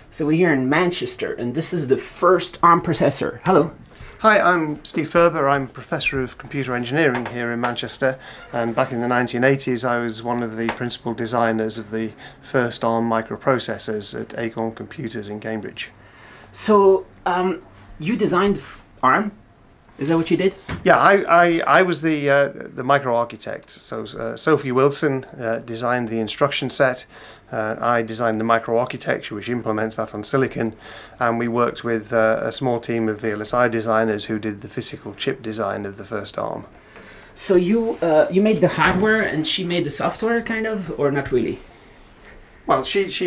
So we're here in Manchester, and this is the first ARM processor. Hello. Hi, I'm Steve Furber. I'm Professor of Computer Engineering here in Manchester, and back in the 1980s I was one of the principal designers of the first ARM microprocessors at Acorn Computers in Cambridge. So you designed ARM? Is that what you did? Yeah, I was the microarchitect. So Sophie Wilson designed the instruction set. I designed the microarchitecture which implements that on silicon, and we worked with a small team of VLSI designers who did the physical chip design of the first ARM. So you made the hardware and she made the software, kind of, or not really? Well,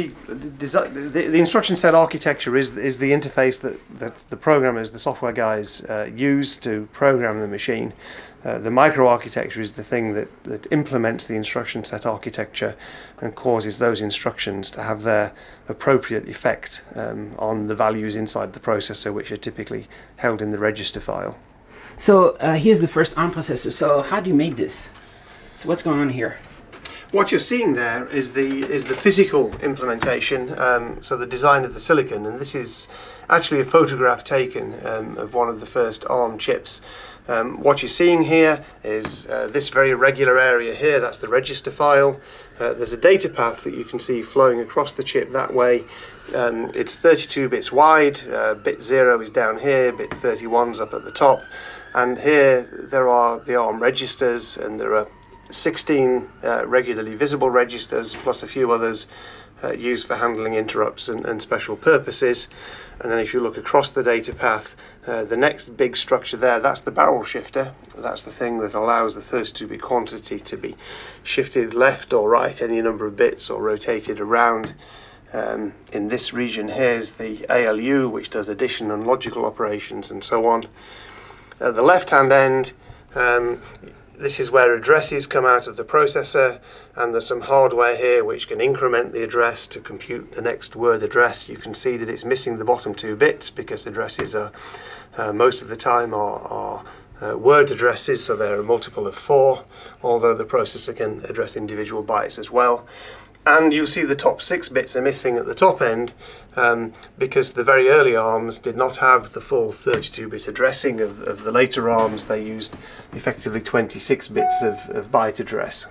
the instruction set architecture is the interface that the programmers, the software guys, use to program the machine. The microarchitecture is the thing that implements the instruction set architecture and causes those instructions to have their appropriate effect on the values inside the processor, which are typically held in the register file. So here's the first ARM processor. So how do you make this? So what's going on here? What you're seeing there is the physical implementation, so the design of the silicon, and this is actually a photograph taken of one of the first ARM chips. What you're seeing here is this very irregular area here. That's the register file. There's a data path that you can see flowing across the chip that way. It's 32 bits wide. Bit 0 is down here, bit 31's up at the top, and here there are the ARM registers, and there are 16 regularly visible registers plus a few others used for handling interrupts and special purposes. And then if you look across the data path, the next big structure there, that's the barrel shifter. That's the thing that allows the 32-bit quantity to be shifted left or right any number of bits or rotated around. In this region here is the ALU, which does addition and logical operations and so on. At the left-hand end, this is where addresses come out of the processor, and there's some hardware here which can increment the address to compute the next word address. You can see that it's missing the bottom 2 bits because addresses are most of the time are word addresses, so they're a multiple of 4, although the processor can address individual bytes as well. And you'll see the top 6 bits are missing at the top end because the very early ARMs did not have the full 32-bit addressing of the later ARMs. They used effectively 26 bits of byte address.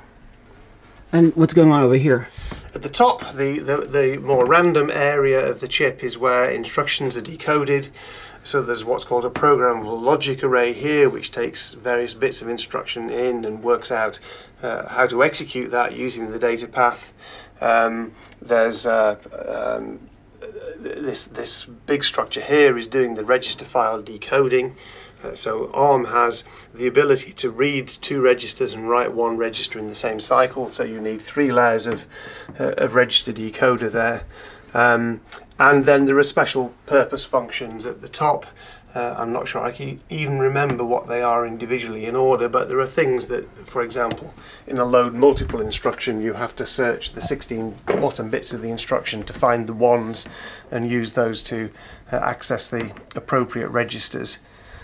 And what's going on over here? At the top, the more random area of the chip is where instructions are decoded. So there's what's called a programmable logic array here, which takes various bits of instruction in and works out how to execute that using the data path. There's this big structure here is doing the register file decoding. So ARM has the ability to read 2 registers and write 1 register in the same cycle, so you need 3 layers of register decoder there. And then there are special purpose functions at the top. I'm not sure I can even remember what they are individually in order, but there are things that, for example, in a load multiple instruction you have to search the 16 bottom bits of the instruction to find the ones and use those to access the appropriate registers.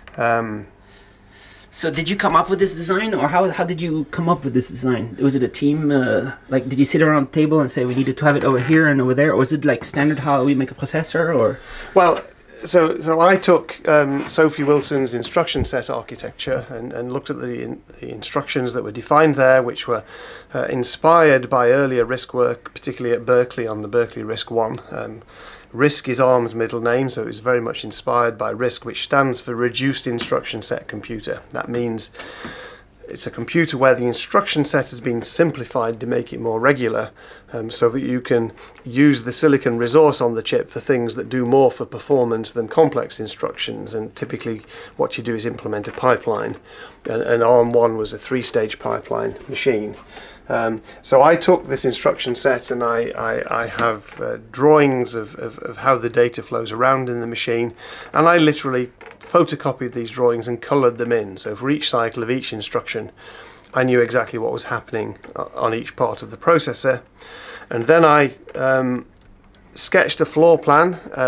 So did you come up with this design, or how did you come up with this design? Was it a team, like did you sit around a table and say we needed to have it over here and over there, or was it like standard how we make a processor, or? Well, so I took Sophie Wilson's instruction set architecture and looked at the instructions that were defined there, which were inspired by earlier RISC work, particularly at Berkeley on the Berkeley RISC-1. RISC is ARM's middle name, so it's very much inspired by RISC, which stands for Reduced Instruction Set Computer. That means it's a computer where the instruction set has been simplified to make it more regular, so that you can use the silicon resource on the chip for things that do more for performance than complex instructions. And typically what you do is implement a pipeline, and ARM1 was a 3-stage pipeline machine. So I took this instruction set and I have drawings of how the data flows around in the machine, and I literally photocopied these drawings and coloured them in. So for each cycle of each instruction I knew exactly what was happening on each part of the processor, and then I sketched a floor plan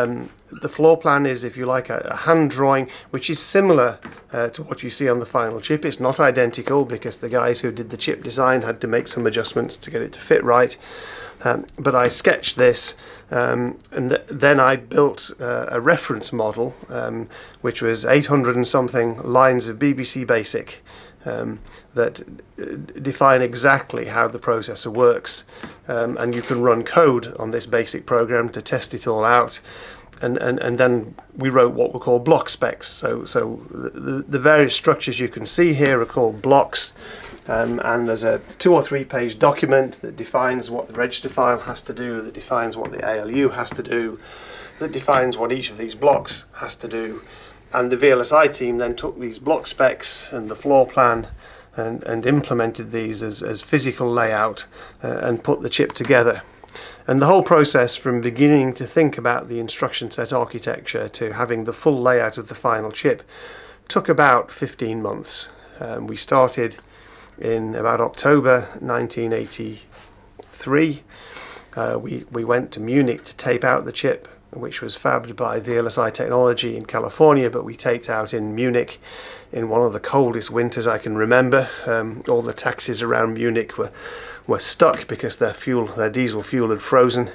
the floor plan is, if you like, a hand drawing, which is similar to what you see on the final chip. It's not identical because the guys who did the chip design had to make some adjustments to get it to fit right. But I sketched this, and then I built a reference model, which was 800 and something lines of BBC Basic that define exactly how the processor works. And you can run code on this basic program to test it all out. And then we wrote what were called block specs. So the various structures you can see here are called blocks. And there's a 2 or 3 page document that defines what the register file has to do, that defines what the ALU has to do, that defines what each of these blocks has to do. And the VLSI team then took these block specs and the floor plan and implemented these as physical layout and put the chip together. And the whole process, from beginning to think about the instruction set architecture to having the full layout of the final chip, took about 15 months. We started in about October 1983. We went to Munich to tape out the chip, which was fabbed by VLSI Technology in California, but we taped out in Munich in one of the coldest winters I can remember. All the taxis around Munich were stuck because their diesel fuel had frozen.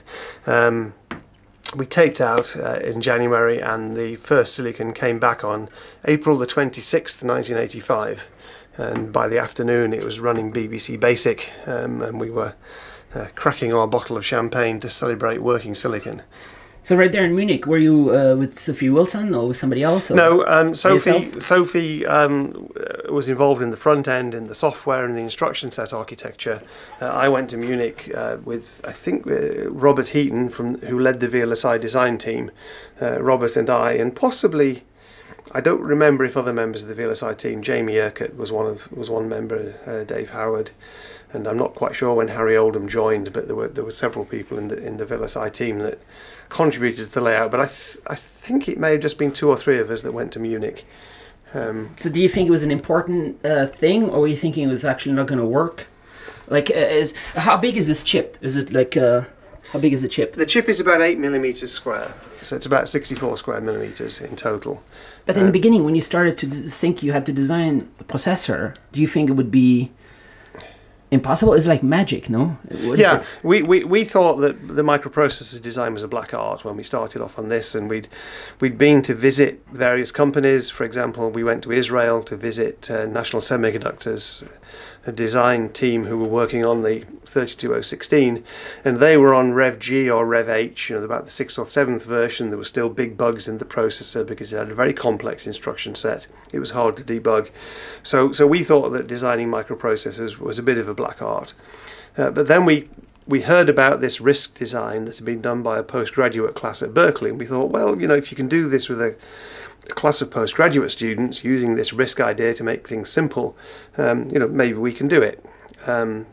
We taped out in January, and the first silicon came back on April the 26th, 1985. And by the afternoon it was running BBC Basic, and we were cracking our bottle of champagne to celebrate working silicon. So right there in Munich, were you with Sophie Wilson or with somebody else? Or no, Sophie was involved in the front end, in the software and the instruction set architecture. I went to Munich with, I think, Robert Heaton, who led the VLSI design team. Robert and I, and possibly, I don't remember if other members of the VLSI team. Jamie Urquhart was one member, Dave Howard, and I'm not quite sure when Harry Oldham joined, but there were several people in the VLSI team that contributed to the layout. But I think it may have just been 2 or 3 of us that went to Munich. So do you think it was an important thing, or were you thinking it was actually not going to work? Like, how big is this chip? Is it like how big is the chip? The chip is about 8 millimeters square, so it's about 64 square millimeters in total. But in the beginning, when you started to think you had to design a processor, do you think it would be impossible? It's like magic, no? Yeah, we thought that the microprocessor design was a black art when we started off on this, and we'd been to visit various companies. For example, we went to Israel to visit National Semiconductors, a design team who were working on the 32016, and they were on Rev G or Rev H, about the 6th or 7th version. There were still big bugs in the processor because it had a very complex instruction set. It was hard to debug. So we thought that designing microprocessors was a bit of a black art. But then we heard about this RISC design that had been done by a postgraduate class at Berkeley, and we thought, well, if you can do this with a class of postgraduate students using this RISC idea to make things simple, maybe we can do it. And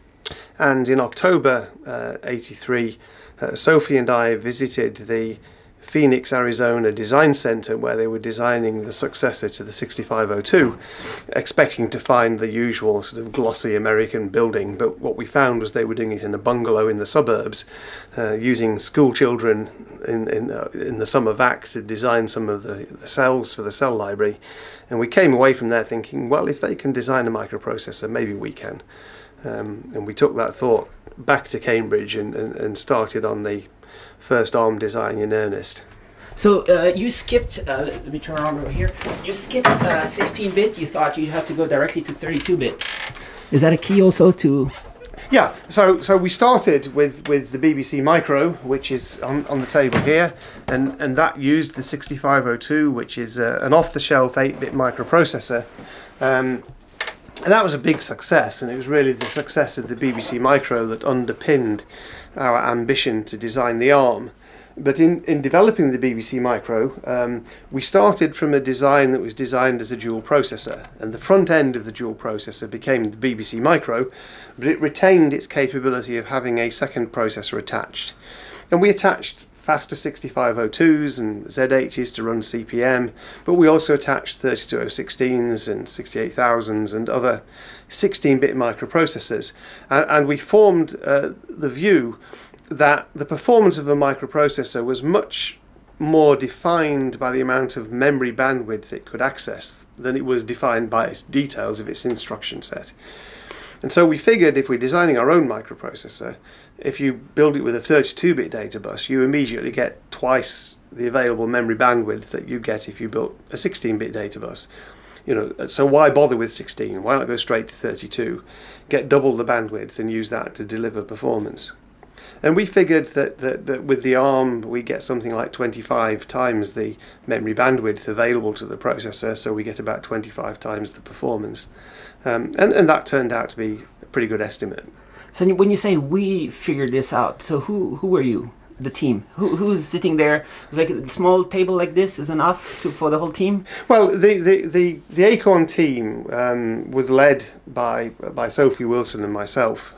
in October 83, Sophie and I visited the Phoenix, Arizona Design Center, where they were designing the successor to the 6502, expecting to find the usual sort of glossy American building. But what we found was they were doing it in a bungalow in the suburbs, using school children in the summer vac to design some of the cells for the cell library. And we came away from there thinking, well, if they can design a microprocessor, maybe we can. And we took that thought back to Cambridge and started on the first ARM design in earnest. So you skipped, let me turn around over here, you skipped 16-bit, you thought you'd have to go directly to 32-bit. Is that a key also to... Yeah, so we started with the BBC Micro, which is on the table here, and that used the 6502, which is an off-the-shelf 8-bit microprocessor. And that was a big success, and it was really the success of the BBC Micro that underpinned our ambition to design the ARM. But in developing the BBC Micro, we started from a design that was designed as a dual processor, and the front end of the dual processor became the BBC Micro, but it retained its capability of having a second processor attached. And we attached faster 6502s and Z80s to run CPM, but we also attached 32016s and 68000s and other 16-bit microprocessors. And we formed the view that the performance of a microprocessor was much more defined by the amount of memory bandwidth it could access than it was defined by its details of its instruction set. And so we figured if we're designing our own microprocessor, if you build it with a 32-bit data bus, you immediately get twice the available memory bandwidth that you get if you built a 16-bit data bus. You know, so why bother with 16? Why not go straight to 32, get double the bandwidth and use that to deliver performance? And we figured that with the ARM we get something like 25 times the memory bandwidth available to the processor, so we get about 25 times the performance. And that turned out to be a pretty good estimate. So when you say we figured this out, so who were you? The team? Who's sitting there? Like a small table like this is enough for the whole team? Well, the Acorn team was led by Sophie Wilson and myself.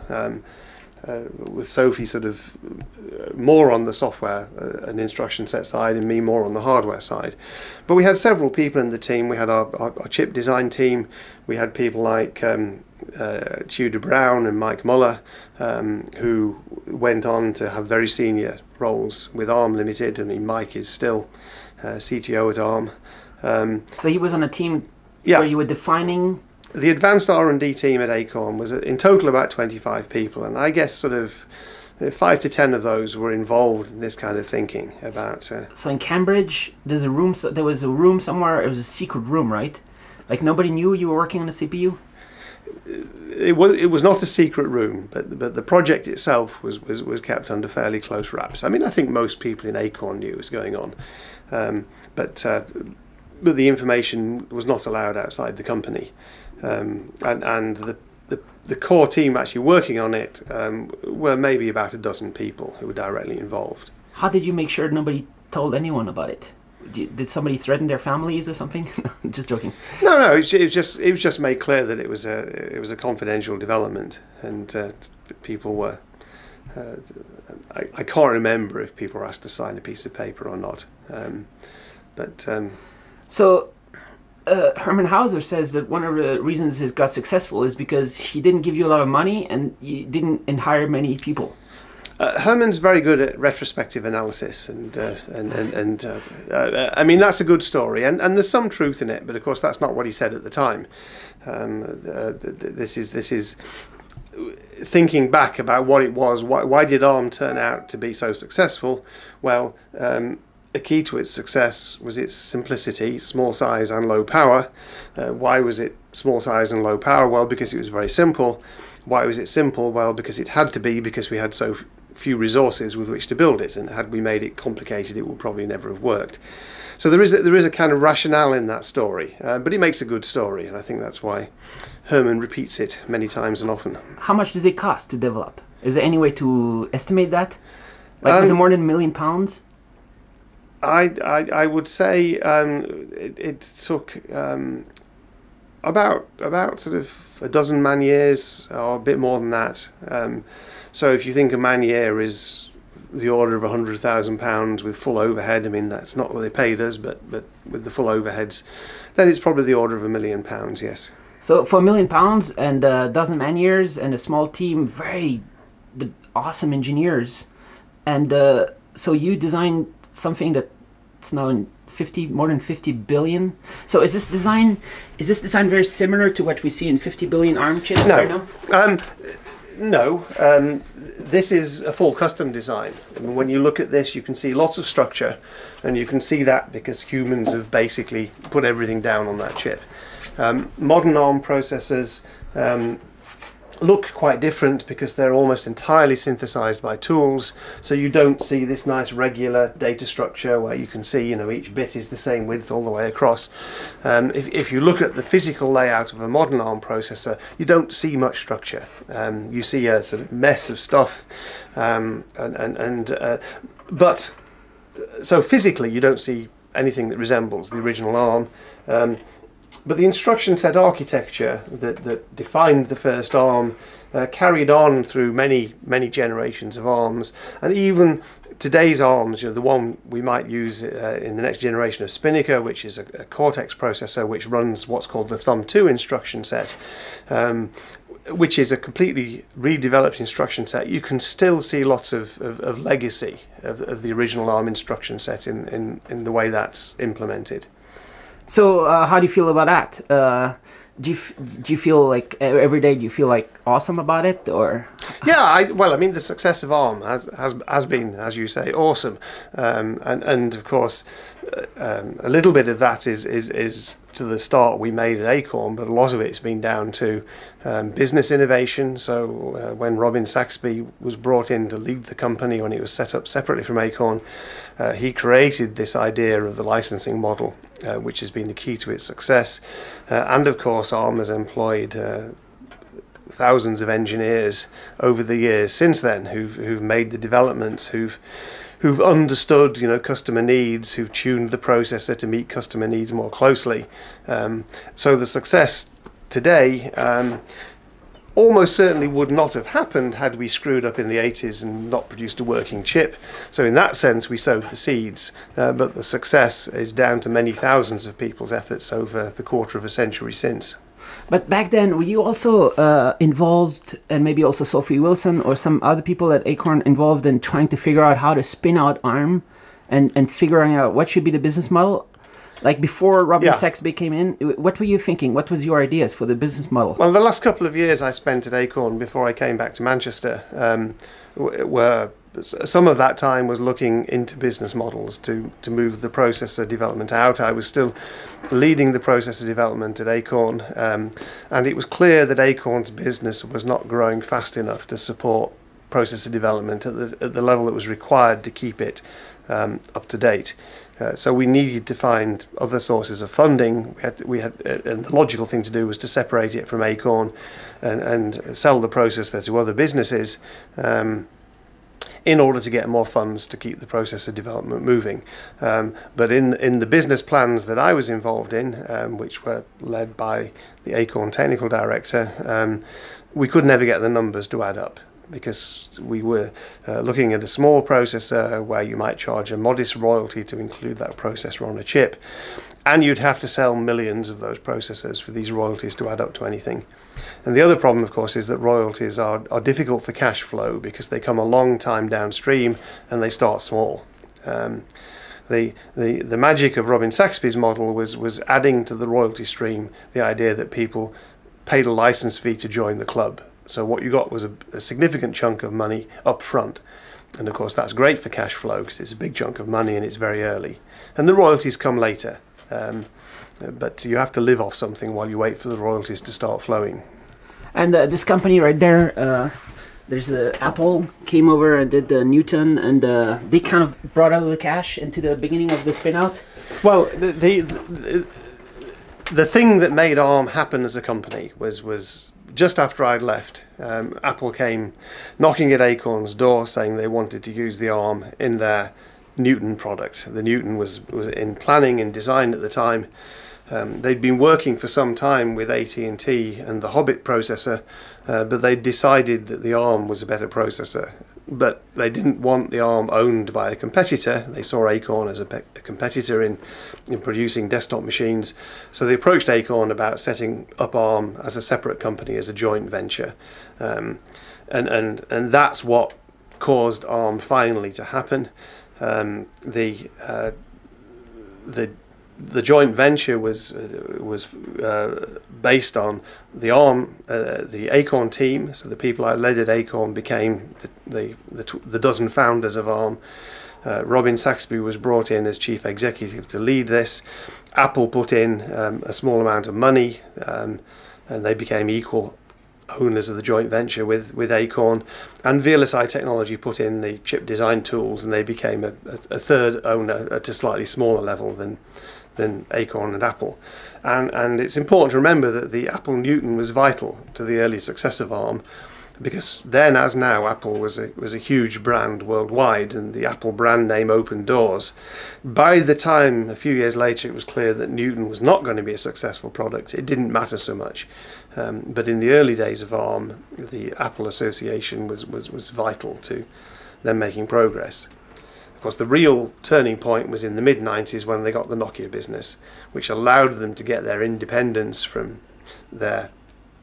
With Sophie sort of more on the software and instruction set side, and me more on the hardware side. But we had several people in the team. We had our chip design team. We had people like Tudor Brown and Mike Muller, who went on to have very senior roles with ARM Limited. I mean, Mike is still CTO at ARM. So he was on a team yeah. where you were defining... The advanced R&D team at Acorn was in total about 25 people, and I guess sort of 5 to 10 of those were involved in this kind of thinking about... So in Cambridge, there was a room somewhere, it was a secret room, right? Like nobody knew you were working on a CPU? It was not a secret room, but the project itself was kept under fairly close wraps. I mean, I think most people in Acorn knew what was going on, but the information was not allowed outside the company. And the core team actually working on it were maybe about a dozen people who were directly involved. How did you make sure nobody told anyone about it? Did somebody threaten their families or something? No, just joking. No. It was just made clear that it was a confidential development, and people were. I can't remember if people were asked to sign a piece of paper or not, So. Herman Hauser says that one of the reasons it got successful is because he didn't give you a lot of money and you didn't hire many people. Herman's very good at retrospective analysis, and I mean that's a good story, and there's some truth in it, but of course that's not what he said at the time. This is thinking back about what it was. Why did ARM turn out to be so successful? Well. A key to its success was its simplicity, small size and low power. Why was it small size and low power? Well, because it was very simple. Why was it simple? Well, because it had to be, because we had so few resources with which to build it, and had we made it complicated it would probably never have worked. So there is a kind of rationale in that story, but it makes a good story, and I think that's why Herman repeats it many times and often. How much did it cost to develop? Is there any way to estimate that? Like, was it more than £1 million? I would say it took about sort of a dozen man-years, or a bit more than that. So if you think a man-year is the order of £100,000 with full overhead, I mean that's not what they paid us, but with the full overheads, then it's probably the order of £1 million. Yes. So for £1 million and a dozen man-years and a small team, the awesome engineers, and so you designed something that's now in more than 50 billion. So is this design very similar to what we see in 50 billion ARM chips right now? No. This is a full custom design. And when you look at this, you can see lots of structure, and you can see that because humans have basically put everything down on that chip. Modern ARM processors look quite different because they're almost entirely synthesized by tools, so you don't see this nice regular data structure where you can see, each bit is the same width all the way across. If you look at the physical layout of a modern ARM processor, you don't see much structure. You see a sort of mess of stuff, but so physically you don't see anything that resembles the original ARM. But the instruction set architecture that defined the first ARM carried on through many generations of ARMs, and even today's ARMs, the one we might use in the next generation of Spinnaker, which is a Cortex processor which runs what's called the Thumb 2 instruction set, which is a completely redeveloped instruction set, you can still see lots of legacy of the original ARM instruction set in the way that's implemented. So how do you feel about that? Do you feel like every day, do you feel like awesome about it, or? Yeah, well, I mean, the success of ARM has been, as you say, awesome, and of course, a little bit of that is to the start we made at Acorn, but a lot of it's been down to business innovation. So when Robin Saxby was brought in to lead the company when it was set up separately from Acorn, he created this idea of the licensing model, which has been the key to its success, and of course ARM has employed thousands of engineers over the years since then who've made the developments, who've understood, you know, customer needs, who've tuned the processor to meet customer needs more closely. So the success today almost certainly would not have happened had we screwed up in the 80s and not produced a working chip. So in that sense we sowed the seeds, but the success is down to many thousands of people's efforts over the quarter of a century since. But back then, were you also involved, and maybe also Sophie Wilson or some other people at Acorn involved in trying to figure out how to spin out ARM and figuring out what should be the business model? Like before Robin Saxby came in, what were you thinking? What was your ideas for the business model? Well, the last couple of years I spent at Acorn before I came back to Manchester were some of that time was looking into business models to move the processor development out. I was still leading the processor development at Acorn, and it was clear that Acorn's business was not growing fast enough to support processor development at the level that was required to keep it up to date. So we needed to find other sources of funding. And the logical thing to do was to separate it from Acorn and sell the processor to other businesses, in order to get more funds to keep the processor development moving. But in the business plans that I was involved in, which were led by the Acorn technical director, we could never get the numbers to add up, because we were looking at a small processor where you might charge a modest royalty to include that processor on a chip, and you'd have to sell millions of those processors for these royalties to add up to anything. And the other problem, of course, is that royalties are difficult for cash flow because they come a long time downstream and they start small. The magic of Robin Saxby's model was adding to the royalty stream the idea that people paid a license fee to join the club. So what you got was a significant chunk of money up front. And of course that's great for cash flow because it's a big chunk of money and it's very early. And the royalties come later. But you have to live off something while you wait for the royalties to start flowing. And this company right there, there's Apple came over and did the Newton, and they kind of brought out the cash into the beginning of the spin out. Well, the thing that made ARM happen as a company was just after I'd left. Apple came knocking at Acorn's door saying they wanted to use the ARM in their Newton product. The Newton was in planning and design at the time. They'd been working for some time with AT&T and the Hobbit processor, but they decided that the ARM was a better processor. But they didn't want the ARM owned by a competitor. They saw Acorn as a competitor in producing desktop machines. So they approached Acorn about setting up ARM as a separate company, as a joint venture. And that's what caused ARM finally to happen. The joint venture was based on the ARM, the Acorn team. So the people I led at Acorn became the dozen founders of ARM. Robin Saxby was brought in as chief executive to lead this. Apple put in a small amount of money, and they became equal owners of the joint venture with Acorn, and VLSI Technology put in the chip design tools, and they became a third owner at a slightly smaller level than Acorn and Apple. And it's important to remember that the Apple Newton was vital to the early success of ARM, because then as now Apple was a huge brand worldwide, and the Apple brand name opened doors. By the time a few years later it was clear that Newton was not going to be a successful product, it didn't matter so much. But in the early days of ARM, the Apple association was vital to them making progress. Of course, the real turning point was in the mid-90s when they got the Nokia business, which allowed them to get their independence from their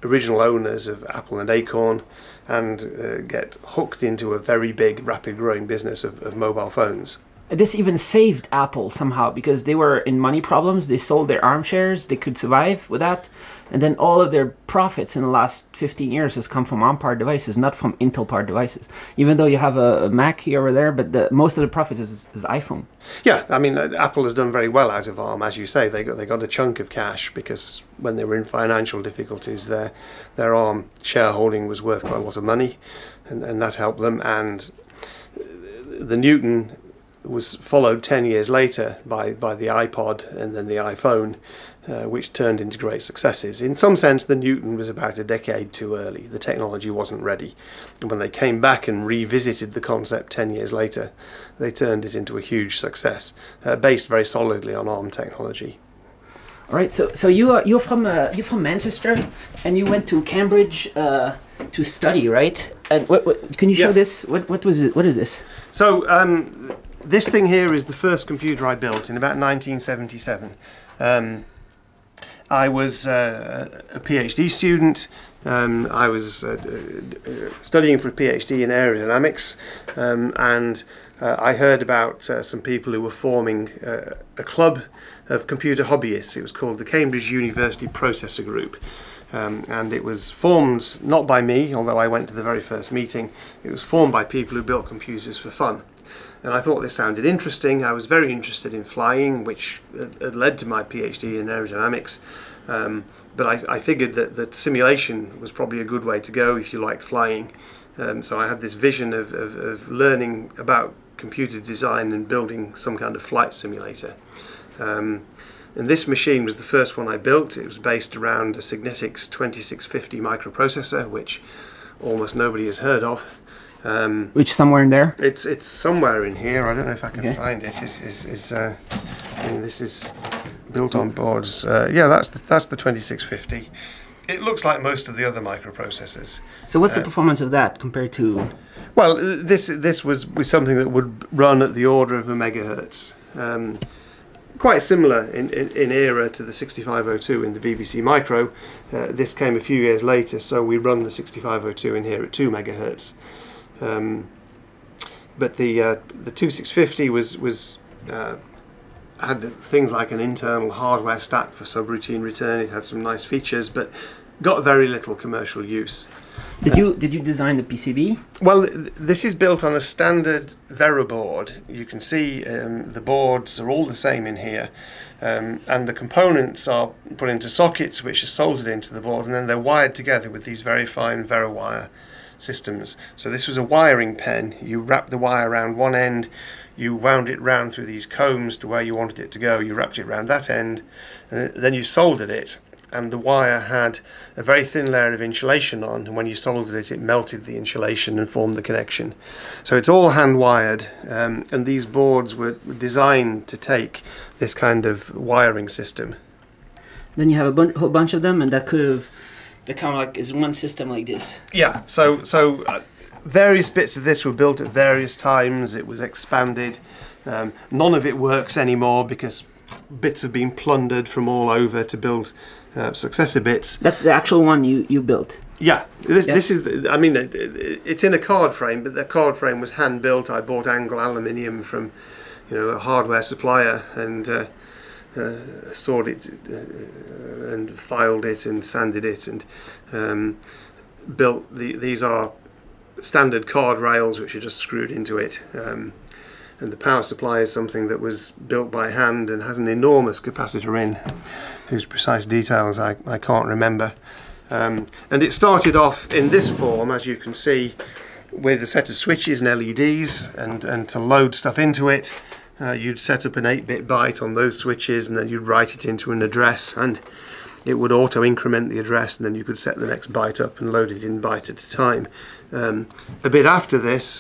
original owners of Apple and Acorn, and get hooked into a very big, rapid growing business of mobile phones. This even saved Apple somehow, because they were in money problems. They sold their ARM shares. They could survive with that. And then all of their profits in the last 15 years has come from ARM-powered devices, not from Intel-powered devices. Even though you have a Mac here or there, but most of the profits is iPhone. Yeah, I mean, Apple has done very well out of ARM, as you say. They got a chunk of cash because when they were in financial difficulties, their ARM shareholding was worth quite a lot of money, and that helped them. And the Newton was followed 10 years later by the iPod and then the iPhone, which turned into great successes. In some sense, the Newton was about a decade too early. The technology wasn't ready. And when they came back and revisited the concept 10 years later, they turned it into a huge success, based very solidly on ARM technology. All right, so you're from Manchester, and you went to Cambridge to study, right? And what can you show this? What was it? What is this? So this thing here is the first computer I built in about 1977. I was a PhD student. I was studying for a PhD in aerodynamics, and I heard about some people who were forming a club of computer hobbyists. It was called the Cambridge University Processor Group. And it was formed not by me, although I went to the very first meeting. It was formed by people who built computers for fun. And I thought this sounded interesting. I was very interested in flying, which had led to my PhD in aerodynamics. But I figured that simulation was probably a good way to go if you liked flying. So I had this vision of learning about computer design and building some kind of flight simulator. And this machine was the first one I built. It was based around a Signetics 2650 microprocessor, which almost nobody has heard of. Which somewhere in there? It's somewhere in here. I don't know if I can find it. I mean, this is built on boards. Yeah, that's the 2650. It looks like most of the other microprocessors. So what's the performance of that compared to? Well, this was something that would run at the order of a megahertz. Quite similar in era to the 6502 in the BBC Micro. This came a few years later, so we run the 6502 in here at 2 megahertz. But the 2650 had things like an internal hardware stack for subroutine return. It had some nice features, but got very little commercial use. Did you design the PCB? Well, this is built on a standard Vera board. You can see the boards are all the same in here, and the components are put into sockets which are soldered into the board, and then they're wired together with these very fine Vera wire systems. So this was a wiring pen. You wrapped the wire around one end, you wound it round through these combs to where you wanted it to go, you wrapped it around that end, and then you soldered it. And the wire had a very thin layer of insulation on, and when you soldered it, it melted the insulation and formed the connection. So it's all hand wired, and these boards were designed to take this kind of wiring system. Then you have a whole bunch of them, and that kind of like is one system like this. Yeah. So various bits of this were built at various times. It was expanded. None of it works anymore because bits have been plundered from all over to build successor bits. That's the actual one you built. Yeah, this is. I mean, it's in a card frame, but the card frame was hand built. I bought angle aluminium from, a hardware supplier, and sawed it and filed it and sanded it and built these are standard card rails which are just screwed into it. And the power supply is something that was built by hand and has an enormous capacitor in, whose precise details I can't remember. And it started off in this form, as you can see, with a set of switches and LEDs, and to load stuff into it, you'd set up an 8-bit byte on those switches, and then you'd write it into an address, and it would auto-increment the address, and then you could set the next byte up and load it in byte at a time. A bit after this,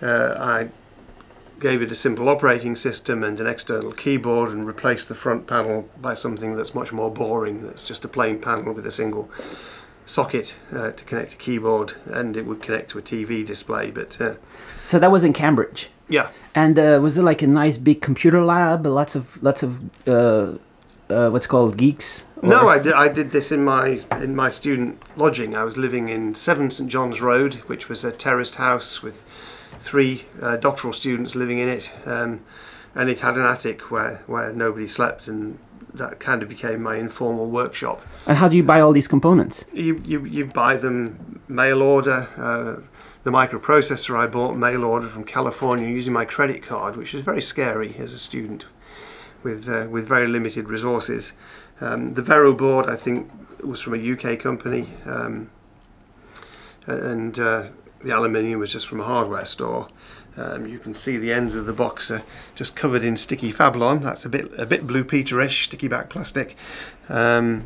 I gave it a simple operating system and an external keyboard, and replaced the front panel by something that's much more boring. That's just a plain panel with a single socket to connect a keyboard, and it would connect to a TV display. But so that was in Cambridge. Yeah. And was it like a nice big computer lab? Lots of what's called geeks? No, I did this in my student lodging. I was living in 7 St John's Road, which was a terraced house with 3 doctoral students living in it, and it had an attic where nobody slept, and that kind of became my informal workshop. And how do you buy all these components? You buy them mail order. The microprocessor I bought mail order from California using my credit card, which was very scary as a student with very limited resources. The Vero board, I think, was from a UK company, and the aluminium was just from a hardware store. You can see the ends of the box are just covered in sticky Fablon. That's a bit Blue Peter-ish, sticky back plastic, and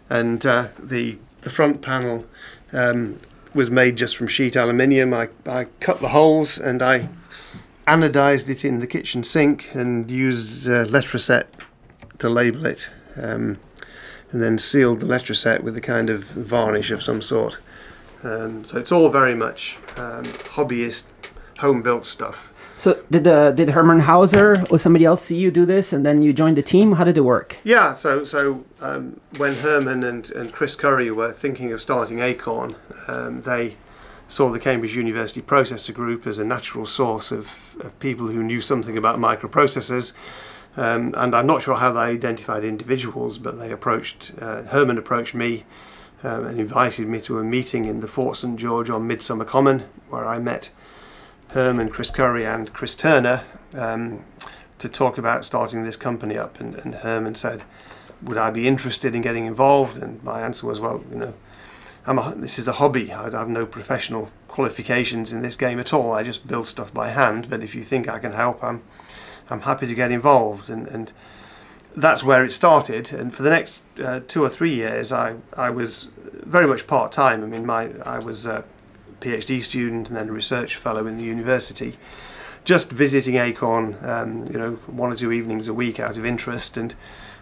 the front panel was made just from sheet aluminium. I cut the holes and I anodized it in the kitchen sink and used Letraset to label it, and then sealed the Letraset with a kind of varnish of some sort. So it's all very much hobbyist, home-built stuff. So did Herman Hauser or somebody else see you do this, and then you joined the team? How did it work? Yeah, so when Herman and Chris Curry were thinking of starting Acorn, they saw the Cambridge University Processor Group as a natural source of people who knew something about microprocessors. And I'm not sure how they identified individuals, but they Herman approached me and invited me to a meeting in the Fort St George on Midsummer Common, where I met Herman, Chris Curry and Chris Turner to talk about starting this company up. And Herman said, would I be interested in getting involved? And my answer was, well, you know, this is a hobby. I have no professional qualifications in this game at all. I just build stuff by hand, but if you think I can help, I'm happy to get involved. And that's where it started. And for the next 2 or 3 years, I was very much part-time. I mean, I was a PhD student and then a research fellow in the university, just visiting Acorn, you know, 1 or 2 evenings a week out of interest. And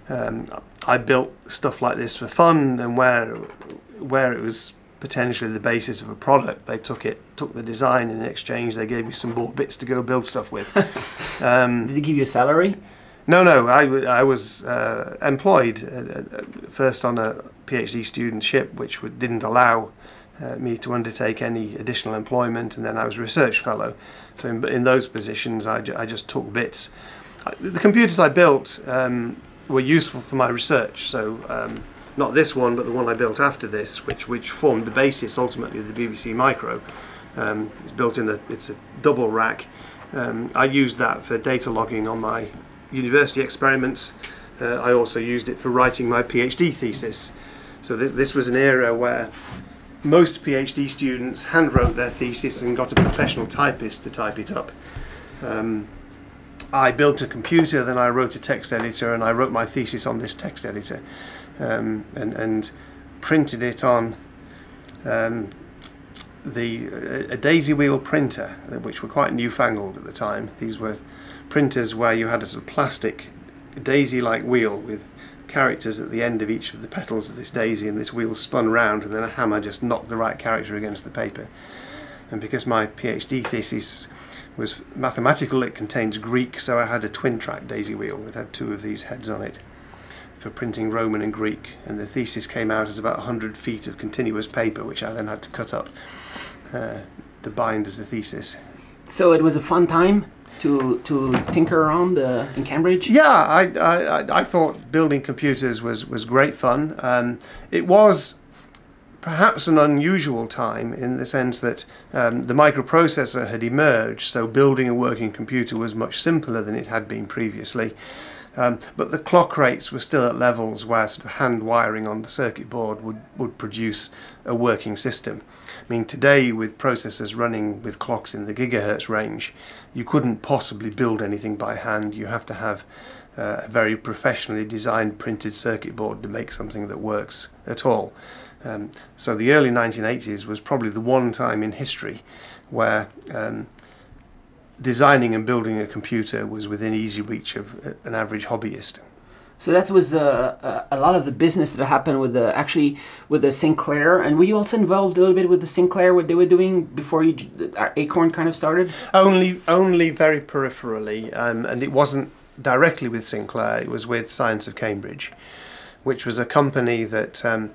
I built stuff like this for fun, and where it was potentially the basis of a product, they took the design, and in exchange they gave me some more bits to go build stuff with. Did they give you a salary? No, I was employed first on a PhD studentship, which didn't allow me to undertake any additional employment, and then I was a research fellow. So in those positions I just took bits. The computers I built were useful for my research, so not this one, but the one I built after this, which formed the basis ultimately of the BBC Micro. It's built it's a double rack. I used that for data logging on my university experiments. I also used it for writing my PhD thesis. So this was an era where most PhD students handwrote their thesis and got a professional typist to type it up. I built a computer, then I wrote a text editor, and I wrote my thesis on this text editor, and printed it on a daisy wheel printer, which were quite newfangled at the time. These were printers where you had a sort of plastic daisy-like wheel with characters at the end of each of the petals of this daisy, and this wheel spun round, and then a hammer just knocked the right character against the paper. And because my PhD thesis was mathematical, it contains Greek, so I had a twin-track daisy wheel that had 2 of these heads on it for printing Roman and Greek, and the thesis came out as about 100 feet of continuous paper, which I then had to cut up to bind as a thesis. So it was a fun time to tinker around in Cambridge? Yeah, I thought building computers was great fun. It was perhaps an unusual time in the sense that the microprocessor had emerged, so building a working computer was much simpler than it had been previously. But the clock rates were still at levels where sort of hand wiring on the circuit board would produce a working system. I mean, today with processors running with clocks in the gigahertz range, you couldn't possibly build anything by hand. You have to have a very professionally designed printed circuit board to make something that works at all. So the early 1980s was probably the one time in history where designing and building a computer was within easy reach of an average hobbyist. So that was a lot of the business that happened with the Sinclair. And were you also involved a little bit with the Sinclair, what they were doing before Acorn kind of started? Only very peripherally, and it wasn't directly with Sinclair. It was with Science of Cambridge, which was a company that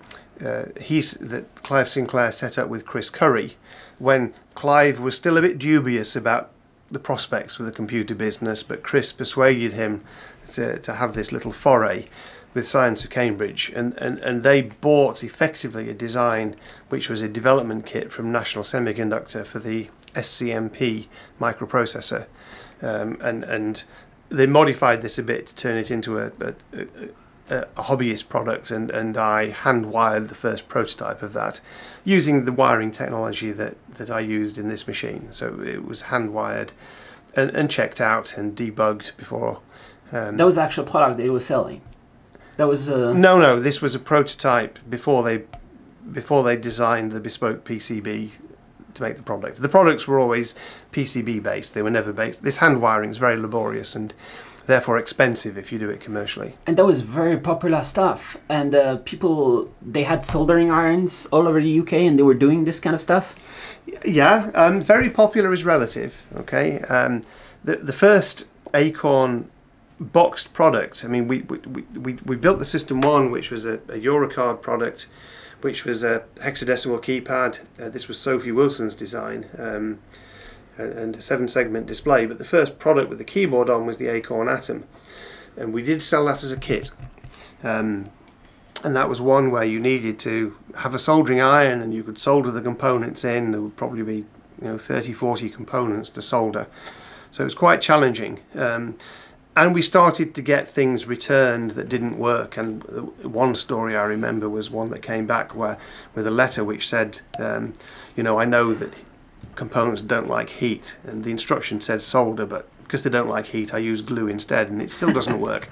that Clive Sinclair set up with Chris Curry when Clive was still a bit dubious about the prospects for the computer business, but Chris persuaded him to have this little foray with Science of Cambridge, and they bought effectively a design which was a development kit from National Semiconductor for the SCMP microprocessor, and they modified this a bit to turn it into a hobbyist product, and I hand wired the first prototype of that using the wiring technology that I used in this machine. So it was hand wired and checked out and debugged before. That was the actual product they were selling. That was no. This was a prototype before they designed the bespoke PCB to make the product. The products were always PCB based. They were never based. This hand wiring is very laborious and therefore expensive if you do it commercially. And that was very popular stuff. And people, they had soldering irons all over the UK, and they were doing this kind of stuff. Yeah, very popular is relative. Okay, the first Acorn boxed product. I mean, we built the System 1, which was a Eurocard product, which was a hexadecimal keypad. This was Sophie Wilson's design, and a 7-segment display. But the first product with the keyboard on was the Acorn Atom, and we did sell that as a kit. And that was one where you needed to have a soldering iron, and you could solder the components in. There would probably be 30, 40 components to solder, so it was quite challenging. And we started to get things returned that didn't work. And one story I remember was one that came back with a letter which said, I know that components don't like heat, and the instruction said solder, but because they don't like heat, I use glue instead, and it still doesn't work.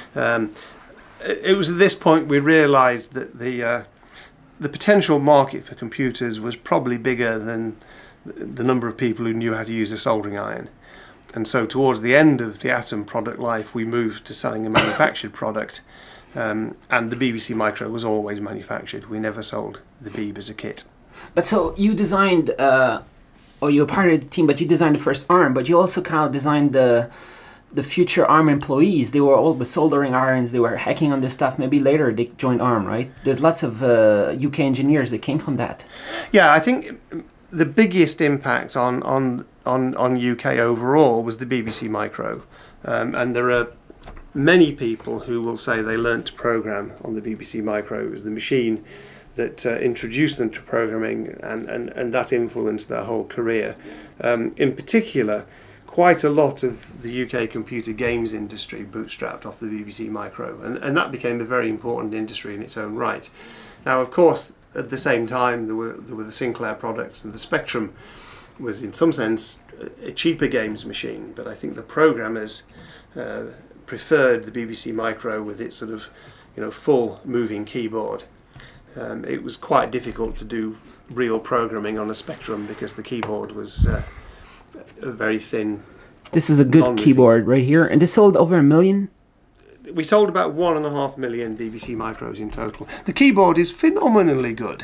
It was at this point we realised that the potential market for computers was probably bigger than the number of people who knew how to use a soldering iron. And so towards the end of the Atom product life, we moved to selling a manufactured product, and the BBC Micro was always manufactured. We never sold the Beeb as a kit. But so you designed, or you were part of the team, but you designed the first ARM, but you also kind of designed the future ARM employees. They were all with soldering irons, they were hacking on this stuff. Maybe later they joined ARM, right? There's lots of UK engineers that came from that. Yeah, I think the biggest impact on UK overall was the BBC Micro, and there are many people who will say they learnt to program on the BBC Micro. It was the machine that introduced them to programming, and that influenced their whole career. In particular, quite a lot of the UK computer games industry bootstrapped off the BBC Micro, and that became a very important industry in its own right. Now, of course, at the same time, there were the Sinclair products, and the Spectrum was in some sense a cheaper games machine, but I think the programmers preferred the BBC Micro with its sort of full moving keyboard. It was quite difficult to do real programming on a Spectrum because the keyboard was a very thin. This is a good keyboard right here, and this sold over 1 million. We sold about 1.5 million BBC Micros in total. The keyboard is phenomenally good.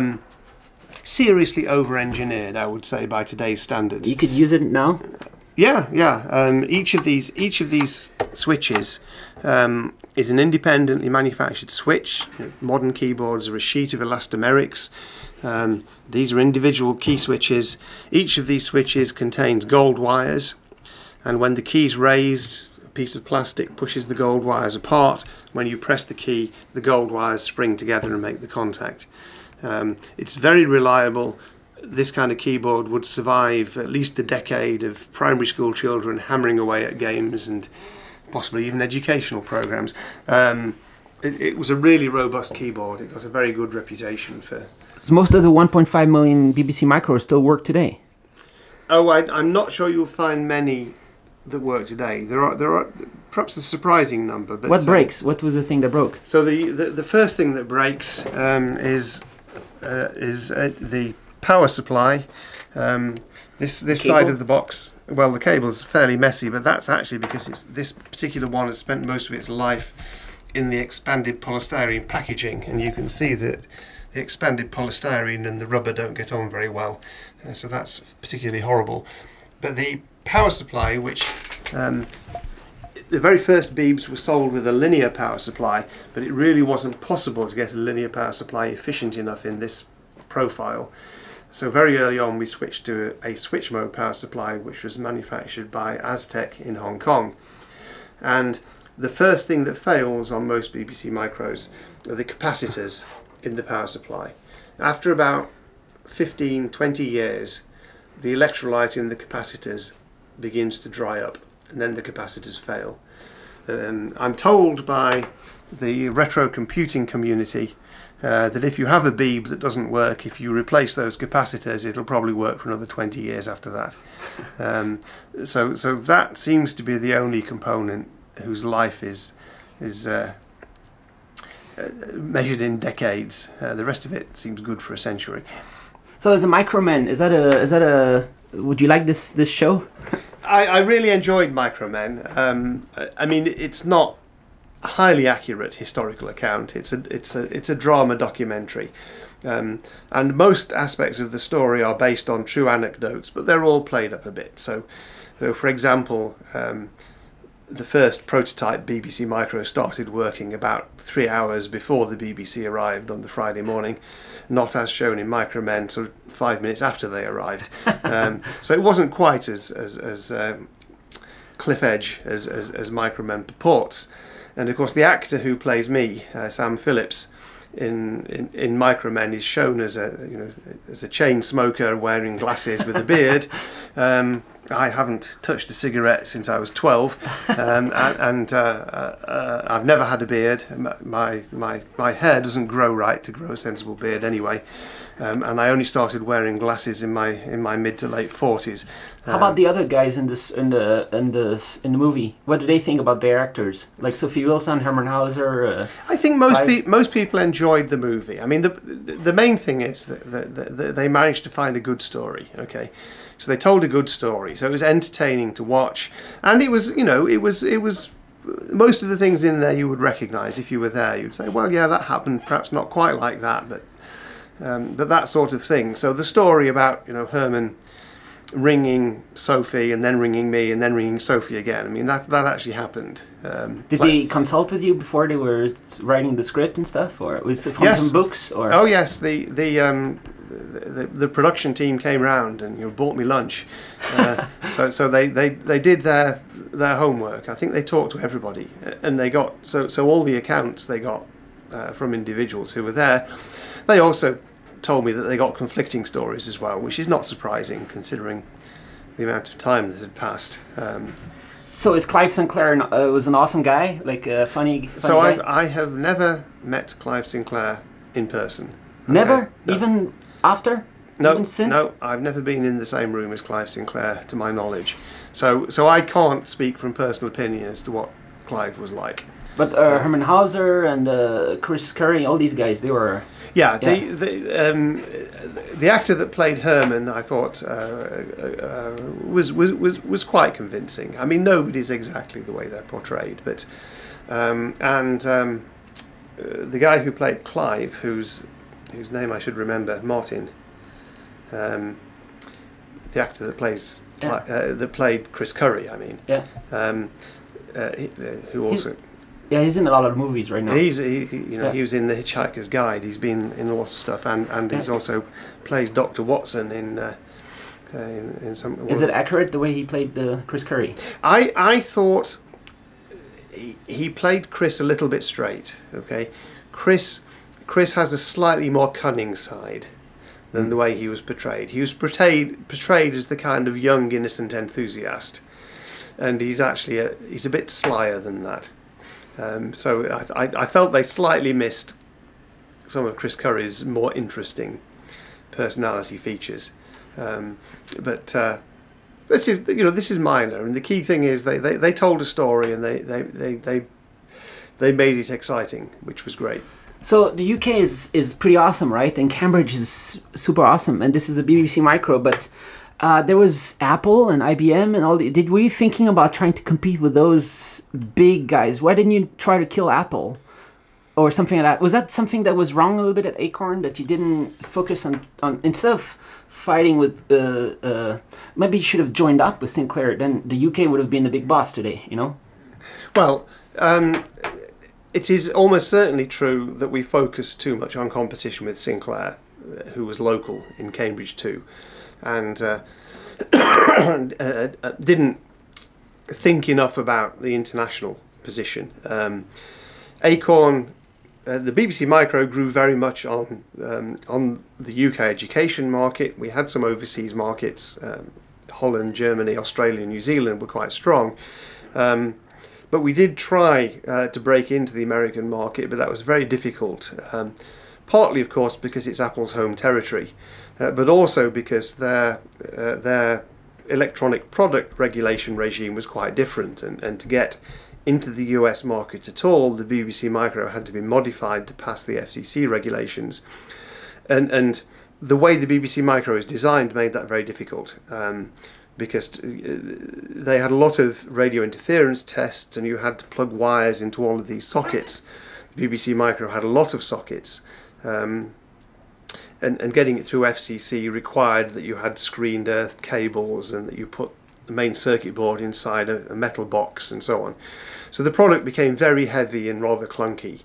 Seriously over-engineered, I would say, by today's standards. You could use it now? Yeah. Each of these switches is an independently manufactured switch. Modern keyboards are a sheet of elastomerics. These are individual key switches. Each of these switches contains gold wires, and when the key's raised, a piece of plastic pushes the gold wires apart. When you press the key, the gold wires spring together and make the contact. It's very reliable. This kind of keyboard would survive at least a decade of primary school children hammering away at games and possibly even educational programs. It was a really robust keyboard. It got a very good reputation for. So most of the 1.5 million BBC Micros still work today? Oh, I'm not sure you'll find many that work today. There are perhaps a surprising number. But what breaks? What was the thing that broke? So the first thing that breaks is the power supply. This side of the box. Well, the cable's fairly messy, but that's actually because this particular one has spent most of its life in the expanded polystyrene packaging, and you can see that the expanded polystyrene and the rubber don't get on very well, so that's particularly horrible. But the power supply, which the very first Beebs were sold with a linear power supply, but it really wasn't possible to get a linear power supply efficient enough in this profile. So very early on we switched to a switch mode power supply, which was manufactured by Aztec in Hong Kong. And the first thing that fails on most BBC Micros are the capacitors in the power supply. After about 15-20 years, the electrolyte in the capacitors begins to dry up, and then the capacitors fail. I'm told by the retro computing community that if you have a Beeb that doesn't work, if you replace those capacitors, it'll probably work for another 20 years after that. So that seems to be the only component whose life is measured in decades. The rest of it seems good for a century. So as a Micromen, is that a would you like this show? I really enjoyed Micromen. I mean, it's not a highly accurate historical account. It's a drama documentary, and most aspects of the story are based on true anecdotes, but they're all played up a bit. So for example, the first prototype BBC Micro started working about 3 hours before the BBC arrived on the Friday morning, not as shown in Micromen, sort of 5 minutes after they arrived. So it wasn't quite as cliff edge as Micromen purports. And of course the actor who plays me, Sam Phillips, in Micromen is shown as a chain smoker wearing glasses with a beard. I haven't touched a cigarette since I was 12, and I've never had a beard. My hair doesn't grow right to grow a sensible beard anyway, and I only started wearing glasses in my mid to late 40s. How about the other guys in the movie? What do they think about their actors, like Sophie Wilson, Herman Hauser? I think most people enjoyed the movie. I mean, the main thing is that they managed to find a good story. Okay. So they told a good story, so it was entertaining to watch, and it was most of the things in there you would recognise if you were there. You'd say, well, yeah, that happened, perhaps not quite like that, but that sort of thing. So the story about Herman ringing Sophie and then ringing me and then ringing Sophie again. I mean, that actually happened. Did they consult with you before they were writing the script and stuff, or was it from some books? Or oh yes, the production team came round and bought me lunch. So they did their homework. I think they talked to everybody, and they got so all the accounts they got from individuals who were there. They also told me that they got conflicting stories as well, which is not surprising considering the amount of time that had passed. So is Clive Sinclair was an awesome guy, like a funny so guy? I have never met Clive Sinclair in person. Never? No. Even after? No, even since? No, I've never been in the same room as Clive Sinclair, to my knowledge. So I can't speak from personal opinion as to what Clive was like. But Herman Hauser and Chris Curry, all these guys, they were... Yeah, the actor that played Herman, I thought, was quite convincing. I mean, nobody's exactly the way they're portrayed, but the guy who played Clive, whose name I should remember, Martin, the actor that plays that played Chris Curry, I mean, who also. He's in a lot of movies right now. He was in The Hitchhiker's Guide. He's been in a lot of stuff, and he's also plays Dr. Watson in some. Is it accurate the way he played Chris Curry? I thought he played Chris a little bit straight. Okay, Chris has a slightly more cunning side than the way he was portrayed. He was portrayed as the kind of young, innocent enthusiast, and he's actually he's a bit slyer than that. So I felt they slightly missed some of Chris Curry's more interesting personality features, but this is minor. And the key thing is they told a story and they made it exciting, which was great. So the UK is pretty awesome, right? And Cambridge is super awesome, and this is a BBC Micro, but. There was Apple and IBM and all. Were you thinking about trying to compete with those big guys? Why didn't you try to kill Apple or something like that? Was that something that was wrong a little bit at Acorn, that you didn't focus on instead of fighting with? Maybe you should have joined up with Sinclair. Then the UK would have been the big boss today. Well, it is almost certainly true that we focused too much on competition with Sinclair, who was local in Cambridge too, and didn't think enough about the international position. Acorn, the BBC Micro grew very much on the UK education market. We had some overseas markets. Holland, Germany, Australia, New Zealand were quite strong. But we did try to break into the American market, but that was very difficult. Partly, of course, because it's Apple's home territory, but also because their electronic product regulation regime was quite different. And to get into the US market at all, the BBC Micro had to be modified to pass the FCC regulations. And the way the BBC Micro is designed made that very difficult. Because they had a lot of radio interference tests and you had to plug wires into all of these sockets. The BBC Micro had a lot of sockets, and getting it through FCC required that you had screened earth cables and that you put the main circuit board inside a metal box and so on. So the product became very heavy and rather clunky,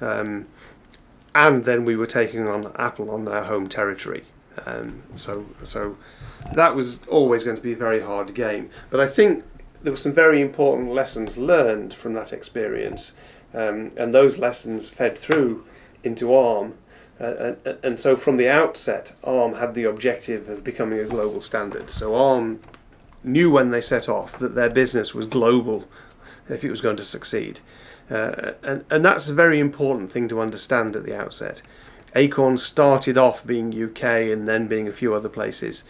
and then we were taking on Apple on their home territory. So that was always going to be a very hard game. But I think there were some very important lessons learned from that experience, and those lessons fed through into ARM. And so from the outset, ARM had the objective of becoming a global standard. So ARM knew when they set off that their business was global if it was going to succeed. And that's a very important thing to understand at the outset. Acorn started off being UK and then being a few other places,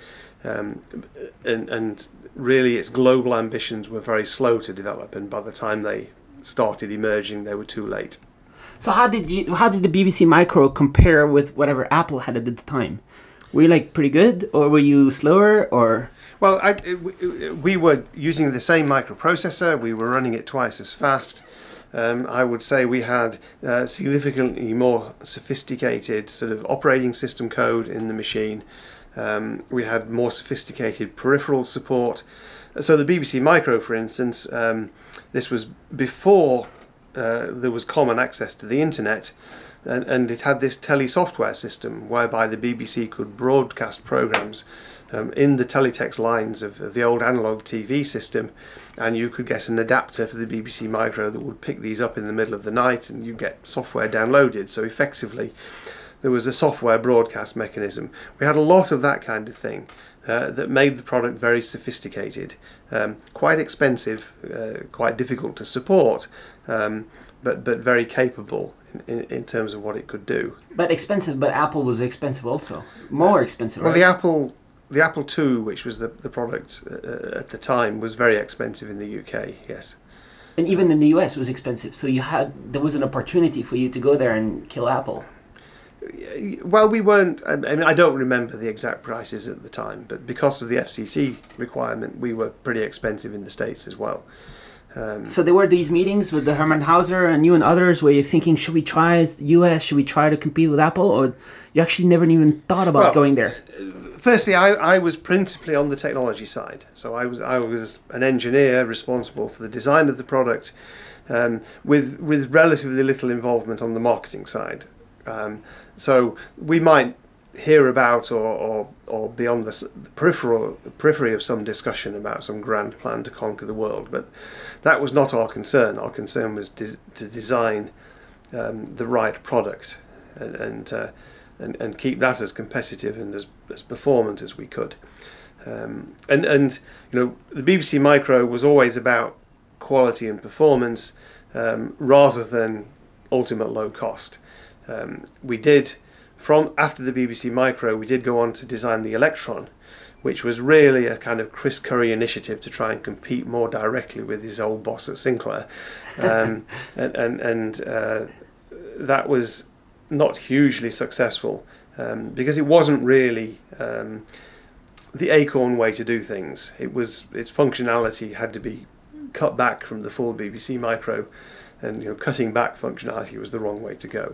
and really its global ambitions were very slow to develop, and by the time they started emerging they were too late. So how did the BBC Micro compare with whatever Apple had at the time? Were you like pretty good, or were you slower, or? Well, we were using the same microprocessor, we were running it twice as fast. I would say we had significantly more sophisticated sort of operating system code in the machine. We had more sophisticated peripheral support. So the BBC Micro, for instance, this was before there was common access to the internet, and it had this telesoftware system whereby the BBC could broadcast programs in the teletext lines of the old analog TV system, and you could get an adapter for the BBC Micro that would pick these up in the middle of the night and you get software downloaded. So effectively there was a software broadcast mechanism. We had a lot of that kind of thing that made the product very sophisticated, quite expensive, quite difficult to support, but very capable in terms of what it could do. But expensive, but Apple was expensive also. More expensive, well, right? The Apple II, which was the product at the time, was very expensive in the UK, yes. And even in the US was expensive, so there was an opportunity for you to go there and kill Apple. Well, we weren't, I mean, I don't remember the exact prices at the time, but because of the FCC requirement, we were pretty expensive in the States as well. So there were these meetings with the Herman Hauser and you and others where you're thinking, should we try US, should we try to compete with Apple, or you actually never even thought about going there? Firstly, I was principally on the technology side, so I was an engineer responsible for the design of the product, with relatively little involvement on the marketing side. So we might hear about or be on the periphery of some discussion about some grand plan to conquer the world, but that was not our concern. Our concern was to design the right product and keep that as competitive and as performant as we could. And you know, the BBC Micro was always about quality and performance rather than ultimate low cost. We did, after the BBC Micro, we did go on to design the Electron, which was really a kind of Chris Curry initiative to try and compete more directly with his old boss at Sinclair, and that was not hugely successful because it wasn't really the Acorn way to do things. Its functionality had to be cut back from the full BBC Micro, and you know, cutting back functionality was the wrong way to go.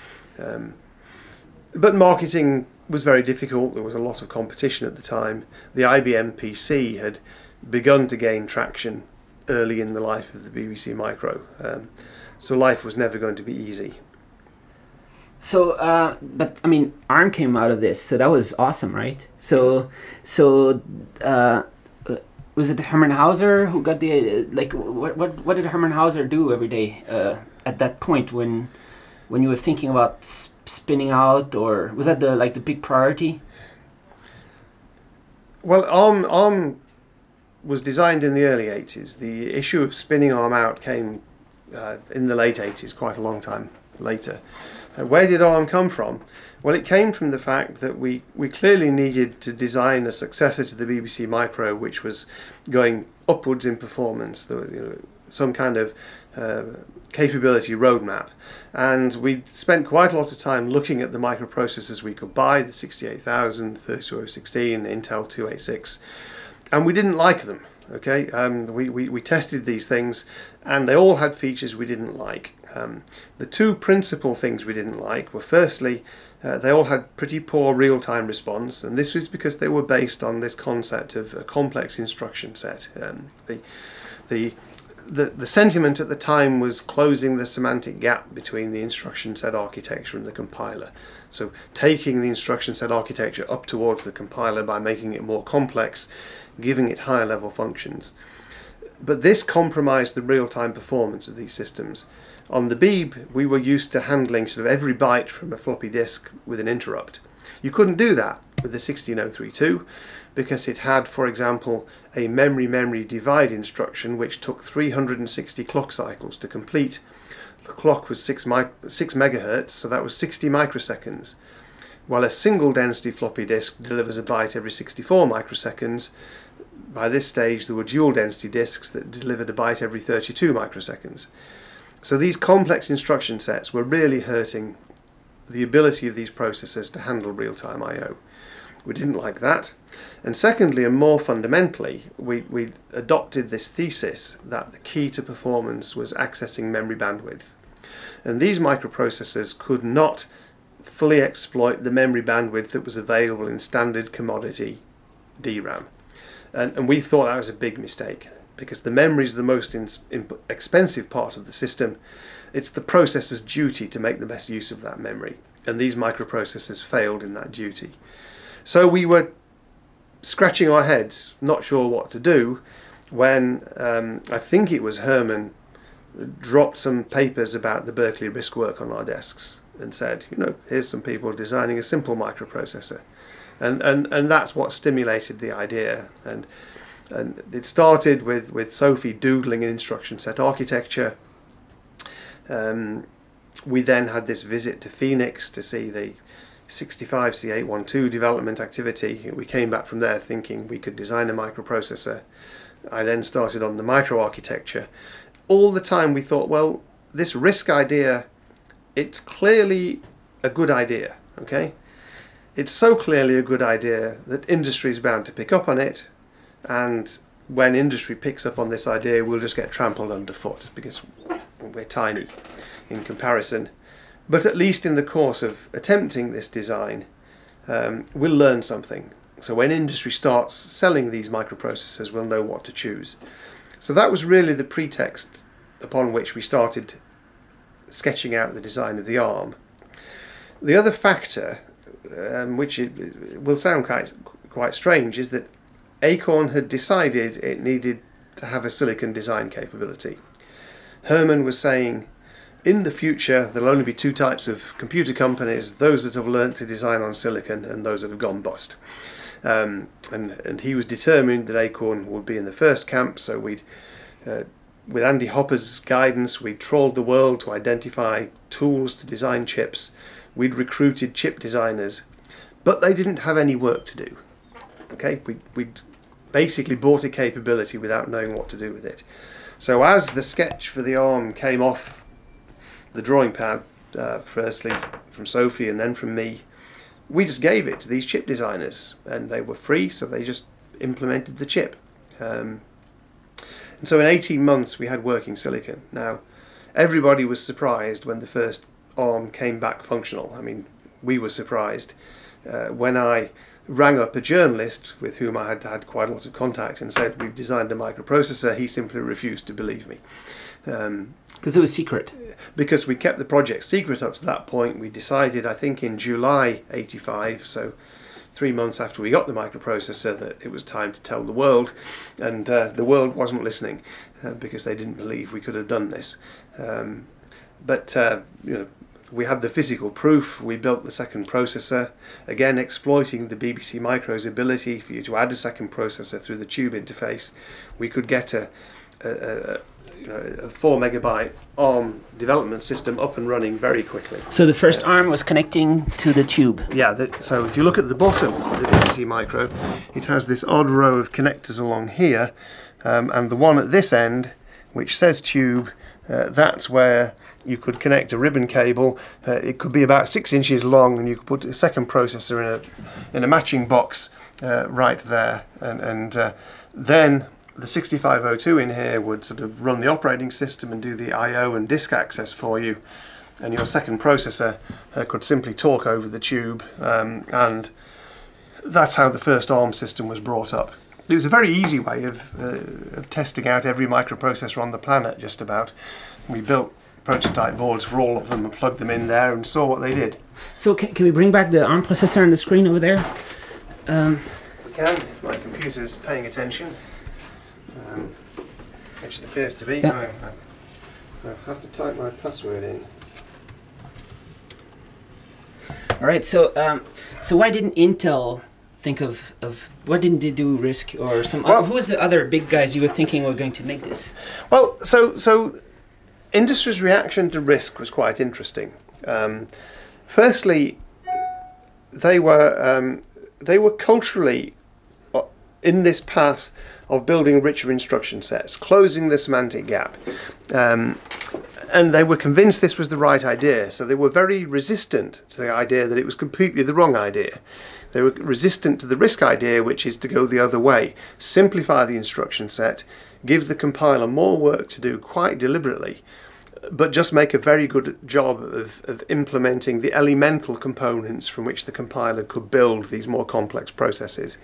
But marketing was very difficult. There was a lot of competition at the time. The IBM PC had begun to gain traction early in the life of the BBC Micro. So life was never going to be easy. So, but I mean, ARM came out of this, so that was awesome, right? So, was it Hermann Hauser who got the like? What did Hermann Hauser do every day at that point when you were thinking about spinning out, or was that the big priority? Well, ARM was designed in the early 80s. The issue of spinning ARM out came in the late 80s, quite a long time later. Where did ARM come from? Well, it came from the fact that we clearly needed to design a successor to the BBC Micro, which was going upwards in performance, some kind of capability roadmap. And we spent quite a lot of time looking at the microprocessors we could buy, the 68000, 3216, Intel 286, and we didn't like them. Okay, we tested these things and they all had features we didn't like. The two principal things we didn't like were, firstly, they all had pretty poor real-time response, and this was because they were based on this concept of a complex instruction set. The sentiment at the time was closing the semantic gap between the instruction set architecture and the compiler. So taking the instruction set architecture up towards the compiler by making it more complex, giving it higher level functions. But this compromised the real-time performance of these systems. On the Beeb, we were used to handling sort of every byte from a floppy disk with an interrupt. You couldn't do that with the 16032 because it had, for example, a memory-memory divide instruction which took 360 clock cycles to complete. The clock was 6 megahertz, so that was 60 microseconds, while a single density floppy disk delivers a byte every 64 microseconds. By this stage there were dual density disks that delivered a byte every 32 microseconds. So these complex instruction sets were really hurting the ability of these processors to handle real-time I/O. We didn't like that. And secondly, and more fundamentally, we adopted this thesis that the key to performance was accessing memory bandwidth. And these microprocessors could not fully exploit the memory bandwidth that was available in standard commodity DRAM. And we thought that was a big mistake, because the memory is the most expensive part of the system. It's the processor's duty to make the best use of that memory, and these microprocessors failed in that duty. So we were scratching our heads, not sure what to do, when I think it was Hermann dropped some papers about the Berkeley RISC work on our desks and said, here's some people designing a simple microprocessor. And that's what stimulated the idea. And it started with Sophie doodling an instruction set architecture. We then had this visit to Phoenix to see the 65C812 development activity. We came back from there thinking we could design a microprocessor. I then started on the microarchitecture. All the time we thought, well, this RISC idea, it's clearly a good idea, okay? It's so clearly a good idea that industry is bound to pick up on it, and when industry picks up on this idea, we'll just get trampled underfoot because we're tiny in comparison. But at least in the course of attempting this design, we'll learn something. So when industry starts selling these microprocessors, we'll know what to choose. So that was really the pretext upon which we started sketching out the design of the ARM. The other factor, which it will sound quite strange, is that Acorn had decided it needed to have a silicon design capability. Hermann was saying, in the future there'll only be two types of computer companies, those that have learnt to design on silicon and those that have gone bust. And he was determined that Acorn would be in the first camp, so with Andy Hopper's guidance, we trawled the world to identify tools to design chips. We'd recruited chip designers, but they didn't have any work to do. Okay, we'd basically bought a capability without knowing what to do with it. So as the sketch for the ARM came off the drawing pad, firstly from Sophie and then from me, we just gave it to these chip designers, and they were free, so they just implemented the chip. And so in 18 months we had working silicon. Now, everybody was surprised when the first ARM came back functional. I mean, we were surprised. When I rang up a journalist with whom I had had quite a lot of contact and said, we've designed a microprocessor. He simply refused to believe me. Because it was secret. Because we kept the project secret up to that point. We decided, I think in July 85, so 3 months after we got the microprocessor, that it was time to tell the world, and the world wasn't listening because they didn't believe we could have done this. But we had the physical proof. We built the second processor, again exploiting the BBC Micro's ability for you to add a second processor through the tube interface. We could get a 4 megabyte ARM development system up and running very quickly. So the first ARM was connecting to the tube. Yeah, so if you look at the bottom of the BBC Micro, it has this odd row of connectors along here, and the one at this end, which says tube, that's where you could connect a ribbon cable. It could be about 6 inches long, and you could put a second processor in a matching box right there, and then the 6502 in here would sort of run the operating system and do the I/O and disk access for you, and your second processor could simply talk over the tube, and that's how the first ARM system was brought up. It was a very easy way of testing out every microprocessor on the planet, just about. We built prototype boards for all of them and plugged them in there and saw what they did. So can we bring back the ARM processor on the screen over there? We can, if my computer's paying attention. Which it appears to be. Yeah. I have to type my password in. All right. So why didn't Intel think of why didn't they do RISC or some? Well, who was the other big guys you were thinking were going to make this? Well, so industry's reaction to RISC was quite interesting. Firstly, they were culturally in this path of building richer instruction sets, closing the semantic gap. And they were convinced this was the right idea, so they were very resistant to the idea that it was completely the wrong idea. They were resistant to the RISC idea, which is to go the other way, simplify the instruction set, give the compiler more work to do quite deliberately, but just make a very good job of implementing the elemental components from which the compiler could build these more complex processes.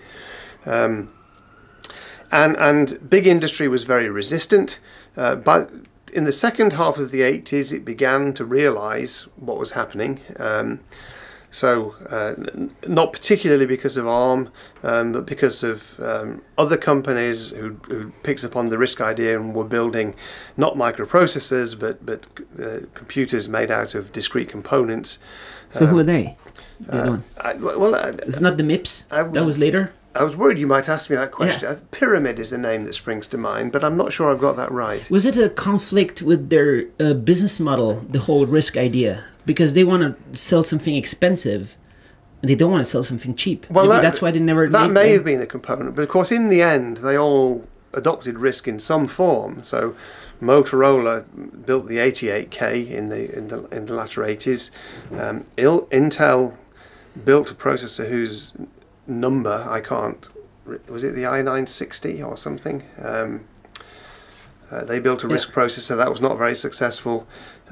And big industry was very resistant, but in the second half of the 80s it began to realize what was happening. Not particularly because of ARM, but because of other companies who picked up on the RISC idea and were building not microprocessors but computers made out of discrete components. So who are they? It's not the MIPS? That was later? I was worried you might ask me that question. Yeah. Pyramid is the name that springs to mind, but I'm not sure I've got that right. Was it a conflict with their business model, the whole RISC idea? Because they want to sell something expensive, and they don't want to sell something cheap. Well, that's why they never. That may have been a component, but of course, in the end, they all adopted RISC in some form. So, Motorola built the 88K in the latter 80s. Intel built a processor whose number was it the i960 or something? They built a RISC processor that was not very successful.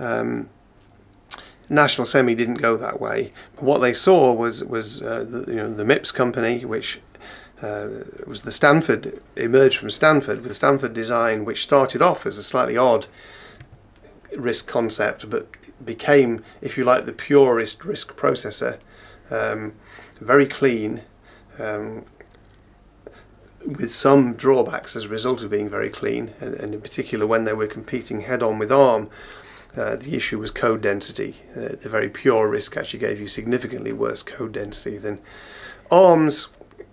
National Semi didn't go that way. But what they saw was the MIPS company, which was the Stanford, emerged from Stanford with the Stanford design, which started off as a slightly odd RISC concept, but became, if you like, the purest RISC processor. Very clean, with some drawbacks as a result of being very clean, and in particular when they were competing head-on with ARM, the issue was code density. The very pure RISC actually gave you significantly worse code density than ARM's.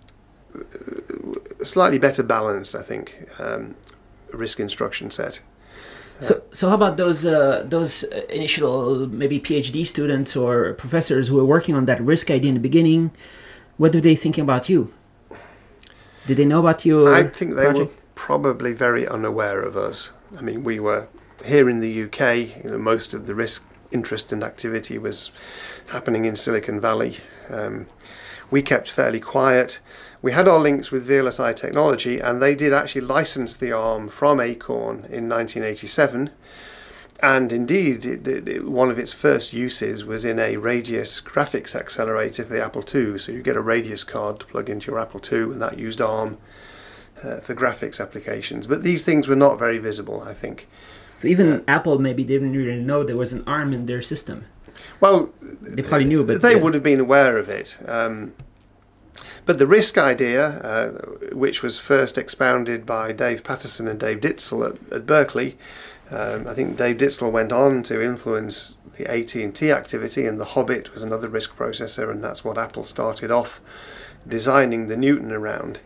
Slightly better balanced, I think, RISC instruction set. So how about those initial maybe PhD students or professors who were working on that RISC idea in the beginning? What were they thinking about you? Did they know about your I think they project? were probably very unaware of us. I mean, we were here in the UK. Most of the RISC interest and activity was happening in Silicon Valley. We kept fairly quiet. We had our links with VLSI Technology, and they did actually license the ARM from Acorn in 1987. And indeed, one of its first uses was in a Radius graphics accelerator for the Apple II. So you get a Radius card to plug into your Apple II, and that used ARM for graphics applications. But these things were not very visible, I think. So even Apple maybe didn't really know there was an ARM in their system. Well, they probably knew, but they would have been aware of it. But the RISC idea, which was first expounded by Dave Patterson and Dave Ditzel at Berkeley, I think Dave Ditzel went on to influence the AT&T activity, and the Hobbit was another RISC processor, and that's what Apple started off designing the Newton around.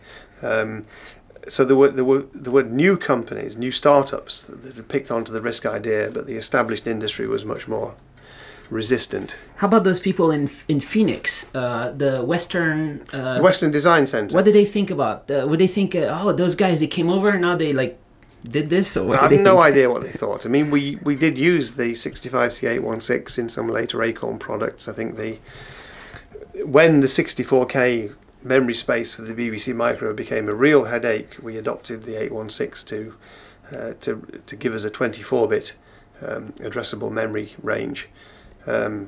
So there were new companies, new startups that had picked onto the RISC idea, but the established industry was much more resistant. How about those people in Phoenix, the Western Design Center? What did they think about? Would they think, oh, those guys, they came over, now they like did this? Or what I did have they no think? idea what they thought. I mean, we did use the 65C816 in some later Acorn products. I think when the 64K memory space for the BBC Micro became a real headache, we adopted the 816 to give us a 24-bit addressable memory range. And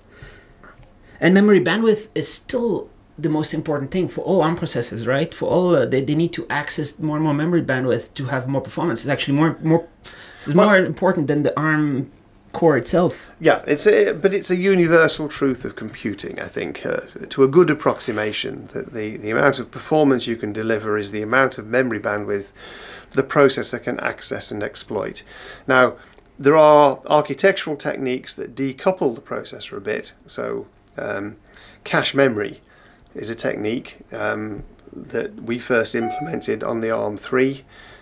memory bandwidth is still the most important thing for all ARM processors, right? For all they need to access more and more memory bandwidth to have more performance. It's actually more important than the ARM core itself. Yeah, but it's a universal truth of computing, I think, to a good approximation, that the amount of performance you can deliver is the amount of memory bandwidth the processor can access and exploit. Now, there are architectural techniques that decouple the processor a bit. So cache memory is a technique that we first implemented on the ARM3,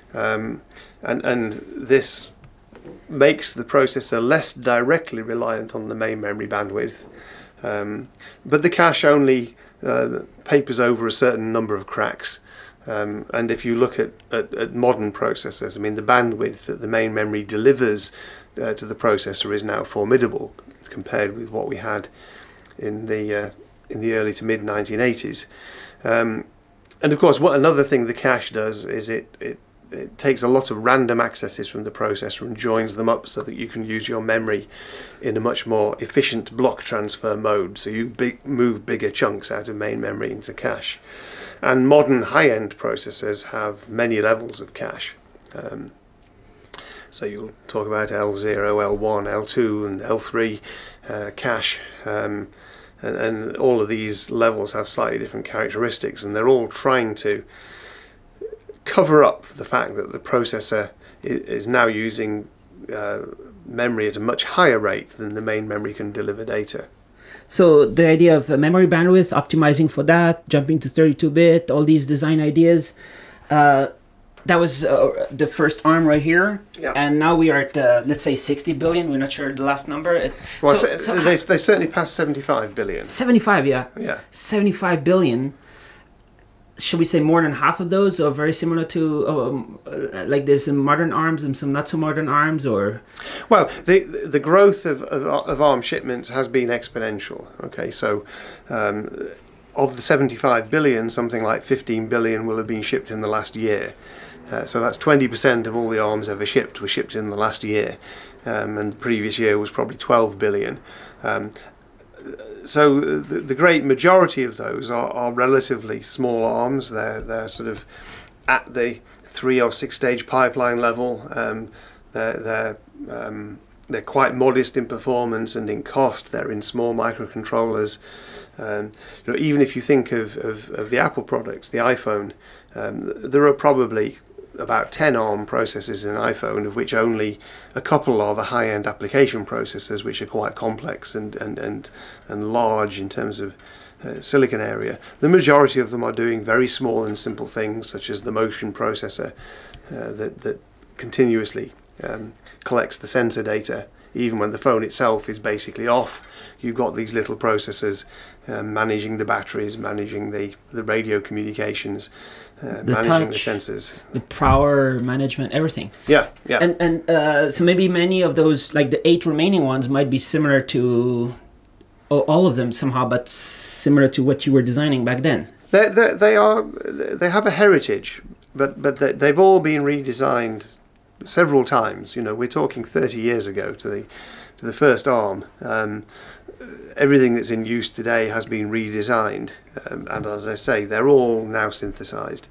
and this makes the processor less directly reliant on the main memory bandwidth, but the cache only papers over a certain number of cracks. And if you look at modern processors, I mean, the bandwidth that the main memory delivers to the processor is now formidable compared with what we had in the early to mid 1980s. And of course, another thing the cache does is it takes a lot of random accesses from the processor and joins them up so that you can use your memory in a much more efficient block transfer mode. So you move bigger chunks out of main memory into cache. And modern high-end processors have many levels of cache. So you'll talk about L0, L1, L2 and L3 cache. And all of these levels have slightly different characteristics, and they're all trying to cover up the fact that the processor is now using memory at a much higher rate than the main memory can deliver data. So the idea of memory bandwidth, optimizing for that, jumping to 32-bit, all these design ideas, that was the first ARM right here. Yeah. And now we are at, let's say, 60 billion. We're not sure the last number. Well, they've certainly passed 75 billion. 75, yeah. Yeah. 75 billion. Should we say more than half of those are very similar to, like there's some modern ARMs and some not so modern ARMs, or? Well, the growth of ARM shipments has been exponential. Okay, so of the 75 billion, something like 15 billion will have been shipped in the last year. So that's 20% of all the ARMs ever shipped were shipped in the last year, and the previous year was probably 12 billion. So the great majority of those are relatively small ARMs. They're sort of at the 3 or 6 stage pipeline level. They're quite modest in performance and in cost. They're in small microcontrollers. Even if you think of the Apple products, the iPhone, there are probably about 10 ARM processors in an iPhone, of which only a couple are the high-end application processors, which are quite complex and large in terms of silicon area. The majority of them are doing very small and simple things, such as the motion processor that continuously collects the sensor data, even when the phone itself is basically off. You've got these little processors managing the batteries, managing the radio communications, managing the sensors, the power management, everything. Yeah, yeah. And so maybe many of those, like the 8 remaining ones, might be similar to all of them somehow, but similar to what you were designing back then. They have a heritage, but they've all been redesigned several times. You know, we're talking 30 years ago to the first ARM. Everything that's in use today has been redesigned, and as I say, they're all now synthesized.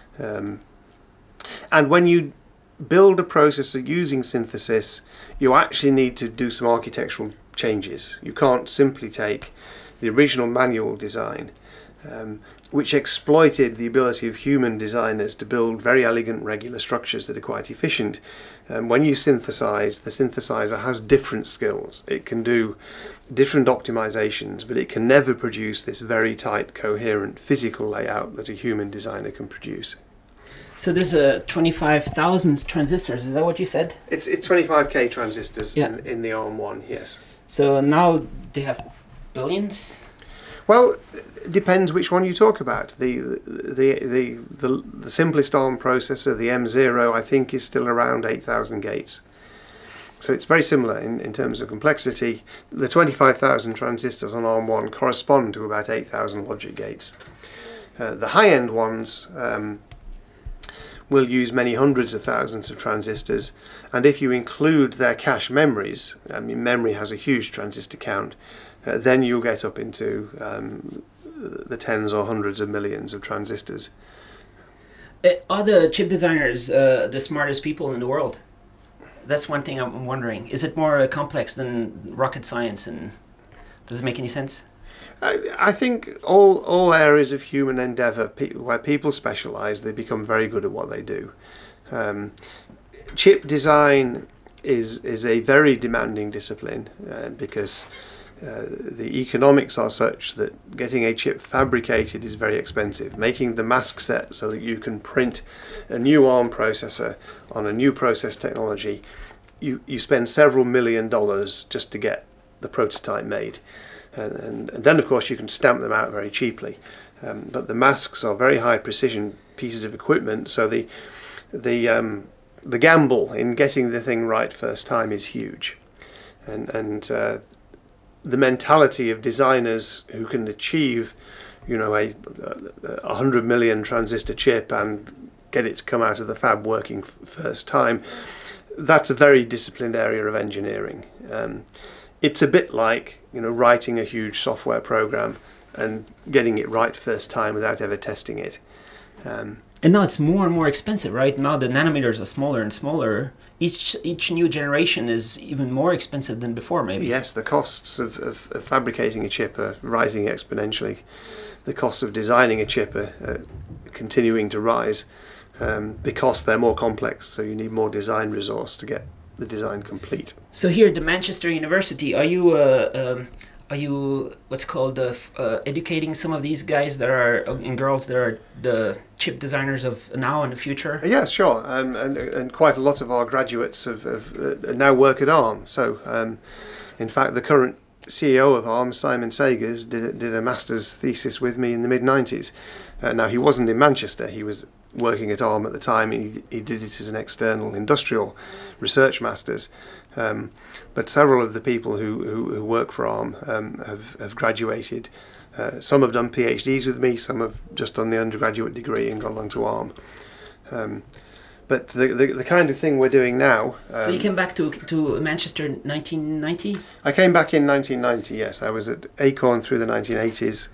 And when you build a processor using synthesis, you actually need to do some architectural changes. You can't simply take the original manual design, which exploited the ability of human designers to build very elegant regular structures that are quite efficient. When you synthesize, the synthesizer has different skills. It can do different optimizations, but it can never produce this very tight, coherent physical layout that a human designer can produce. So there's 25,000 transistors, is that what you said? It's 25K transistors, yeah, in the ARM1, yes. So now they have billions? Well, it depends which one you talk about. The simplest ARM processor, the M0, I think is still around 8,000 gates. So it's very similar in terms of complexity. The 25,000 transistors on ARM1 correspond to about 8,000 logic gates. The high-end ones will use many hundreds of thousands of transistors, and if you include their cache memories, I mean memory has a huge transistor count, then you'll get up into the tens or hundreds of millions of transistors. Are the chip designers the smartest people in the world? That's one thing I'm wondering. Is it more complex than rocket science, and does it make any sense? I think all areas of human endeavour where people specialise, they become very good at what they do. Chip design is a very demanding discipline because the economics are such that getting a chip fabricated is very expensive. Making the mask set so that you can print a new ARM processor on a new process technology, you spend several $1 million just to get the prototype made. And then of course you can stamp them out very cheaply, but the masks are very high precision pieces of equipment, so the gamble in getting the thing right first time is huge, and the mentality of designers who can achieve, you know, a 100 million transistor chip and get it to come out of the fab working first time, that's a very disciplined area of engineering. It's a bit like, you know, writing a huge software program and getting it right first time without ever testing it. And now it's more and more expensive, right? Now the nanometers are smaller and smaller. Each new generation is even more expensive than before, maybe. Yes, the costs of fabricating a chip are rising exponentially. The costs of designing a chip are continuing to rise because they're more complex, so you need more design resource to get the design complete. So here at the Manchester University, are you what's called educating some of these guys that are and girls that are the chip designers of now and the future? Yes, sure, and quite a lot of our graduates have now work at ARM. So in fact the current CEO of ARM, Simon Sagers, did a master's thesis with me in the mid-90s. Now he wasn't in Manchester, he was working at ARM at the time. He did it as an external industrial research masters, but several of the people who work for ARM have graduated. Some have done PhDs with me, some have just done the undergraduate degree and gone on to ARM. But the kind of thing we're doing now... so you came back to Manchester in 1990? I came back in 1990, yes. I was at Acorn through the 1980s.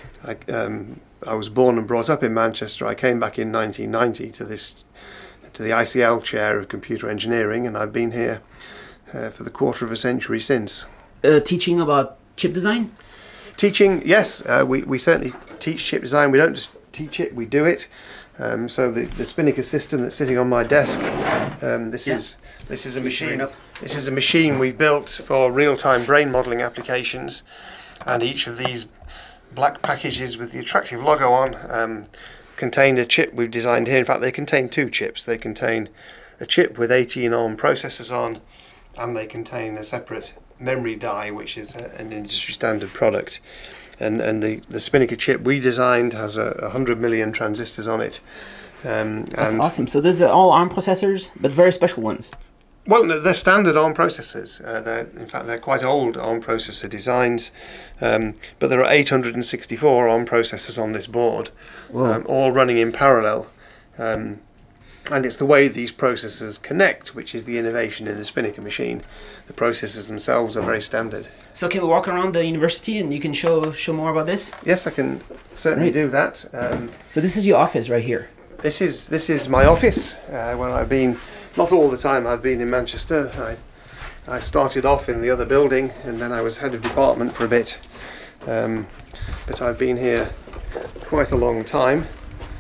I was born and brought up in Manchester. I came back in 1990 to the ICL chair of computer engineering, and I've been here for the quarter of a century since. Teaching about chip design? Teaching, yes. We certainly teach chip design. We don't just teach it, we do it. So the Spinnaker system that's sitting on my desk, this is a machine. This is a machine we built for real-time brain modelling applications, and each of these black packages with the attractive logo on contain a chip we've designed here. In fact, they contain two chips. They contain a chip with 18 ARM processors on, and they contain a separate memory die, which is an industry standard product. And the Spinnaker chip we designed has 100 million transistors on it. That's awesome. So these are all ARM processors, but very special ones. Well, no, they're standard ARM processors. In fact, they're quite old ARM processor designs, but there are 864 ARM processors on this board, all running in parallel. And it's the way these processors connect, which is the innovation in the Spinnaker machine. The processors themselves are very standard. So can we walk around the university and you can show more about this? Yes, I can certainly do that. So this is your office right here. This is my office. When I've been, not all the time I've been in Manchester. I started off in the other building and then I was head of department for a bit. But I've been here quite a long time.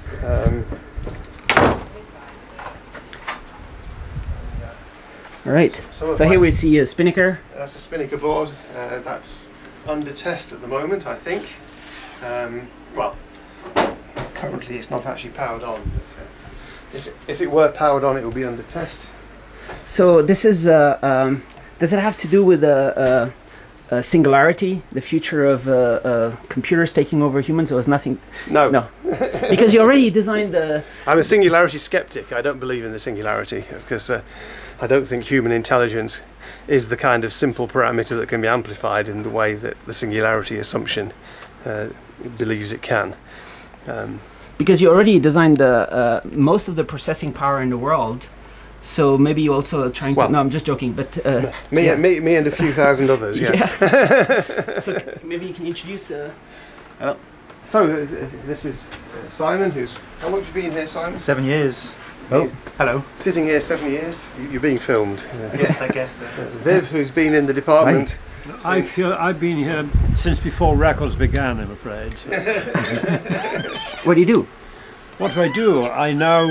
All right, so here we see a Spinnaker. That's a Spinnaker board. That's under test at the moment, I think. Well, currently it's not actually powered on. But, if it were powered on, it would be under test. So this is, does it have to do with singularity, the future of computers taking over humans, or is nothing? No. No. Because you already designed the... I'm a singularity skeptic. I don't believe in the singularity, because I don't think human intelligence is the kind of simple parameter that can be amplified in the way that the singularity assumption believes it can. Because you already designed most of the processing power in the world, so maybe you also trying to... No, I'm just joking, but... me and a few thousand others, yes. Yeah. So maybe you can introduce... So this is Simon, who's... How long have you been here, Simon? 7 years. Oh, hello. Sitting here 7 years. You're being filmed. Yes, I guess. Viv, who's been in the department. I've been here since before records began, I'm afraid. What do you do? What do I do? I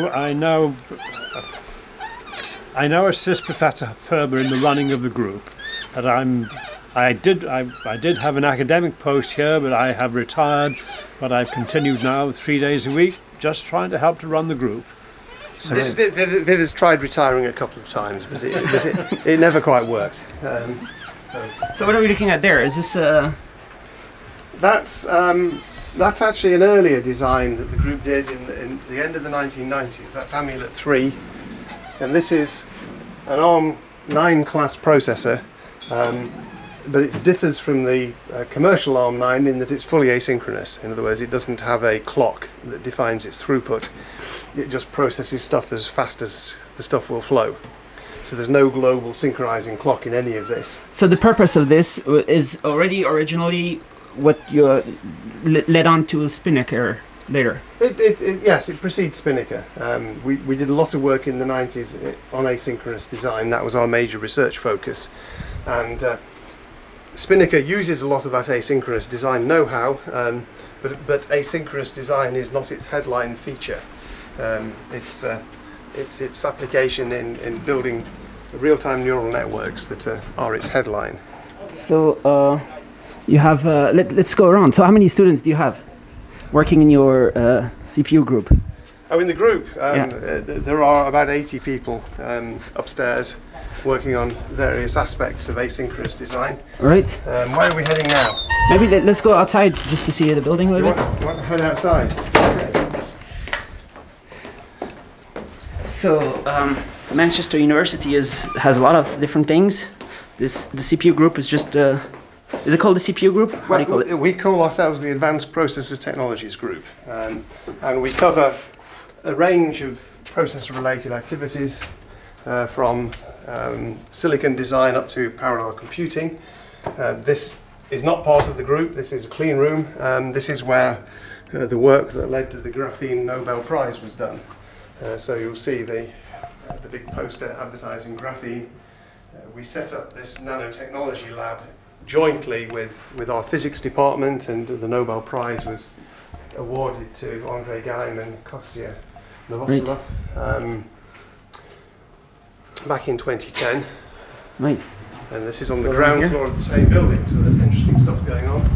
now assist Professor Furber in the running of the group. And I did have an academic post here, but I have retired. But I've continued now 3 days a week, just trying to help to run the group. So Viv has tried retiring a couple of times, but it never quite worked. So what are we looking at there? Is this That's actually an earlier design that the group did in the end of the 1990s. That's Amulet 3, and this is an ARM 9 class processor, but it differs from the commercial ARM 9 in that it's fully asynchronous. In other words, it doesn't have a clock that defines its throughput. It just processes stuff as fast as the stuff will flow. So there's no global synchronizing clock in any of this. So the purpose of this is already originally what you led on to Spinnaker later? Yes, it precedes Spinnaker. We did a lot of work in the 90s on asynchronous design. That was our major research focus. And Spinnaker uses a lot of that asynchronous design know-how, but asynchronous design is not its headline feature. It's its application in building real-time neural networks that are its headline. So you have, let's go around. So how many students do you have working in your CPU group? Oh, in the group, there are about 80 people upstairs working on various aspects of asynchronous design. All right. Where are we heading now? Maybe let's go outside just to see the building a little bit. You want to head outside? Okay. So Manchester University has a lot of different things. The CPU group is just... is it called the CPU group? What do you call it? We call ourselves the Advanced Processor Technologies Group, and we cover a range of processor-related activities from silicon design up to parallel computing. This is not part of the group. This is a clean room. This is where the work that led to the Graphene Nobel Prize was done. So you'll see the big poster advertising graphene. We set up this nanotechnology lab jointly with our physics department, and the Nobel Prize was awarded to Andrei Gaim and Kostya Novoselov back in 2010. Nice. And this is on the ground floor of the same building, so there's interesting stuff going on.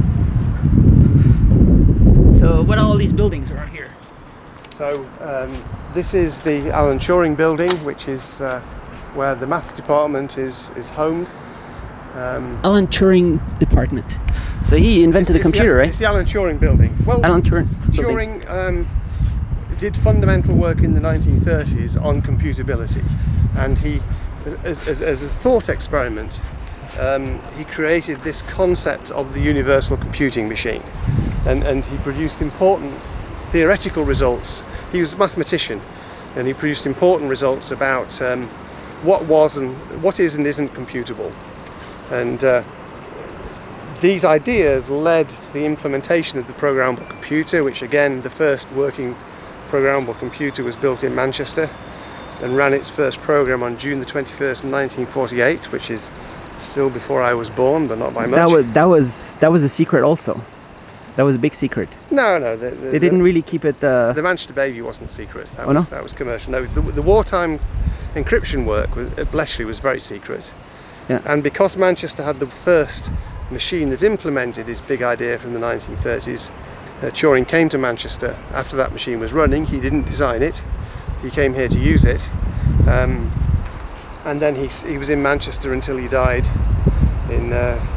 So what are all these buildings around here? So this is the Alan Turing building, which is where the maths department is homed. Alan Turing department. So he invented the computer, right? It's the Alan Turing building. Well, Alan Turing. Turing did fundamental work in the 1930s on computability, and he, as a thought experiment, he created this concept of the universal computing machine, and he produced important theoretical results. He was a mathematician, and he produced important results about what was and what is and isn't computable. And these ideas led to the implementation of the programmable computer, which again, the first working programmable computer was built in Manchester and ran its first program on June the 21st, 1948, which is still before I was born, but not by much. That was a secret also. That was a big secret. No, they didn't really keep it. The Manchester baby wasn't secret. That was commercial. No, it was the wartime encryption work at Bletchley was very secret. Yeah. And because Manchester had the first machine that implemented his big idea from the 1930s, Turing came to Manchester after that machine was running. He didn't design it. He came here to use it. And then he was in Manchester until he died in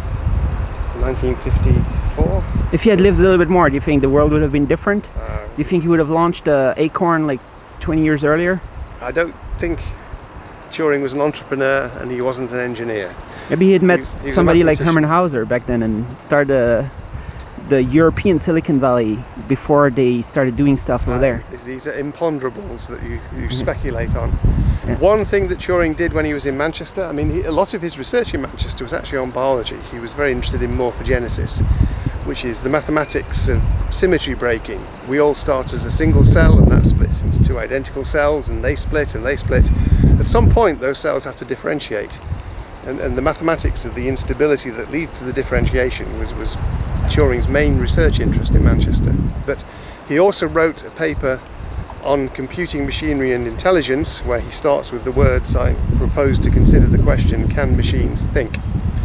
1954. If he had lived a little bit more, do you think the world would have been different? Do you think he would have launched Acorn like 20 years earlier? I don't think Turing was an entrepreneur and he wasn't an engineer. Maybe he had met somebody like Hermann Hauser back then and started the European Silicon Valley before they started doing stuff over there. These are imponderables that you speculate on. Yeah. One thing that Turing did when he was in Manchester, I mean, a lot of his research in Manchester was actually on biology. He was very interested in morphogenesis, which is the mathematics of symmetry breaking. We all start as a single cell and that splits into two identical cells and they split and they split. At some point those cells have to differentiate. And the mathematics of the instability that leads to the differentiation was Turing's main research interest in Manchester. But he also wrote a paper on computing machinery and intelligence, where he starts with the words, "I propose to consider the question, can machines think?"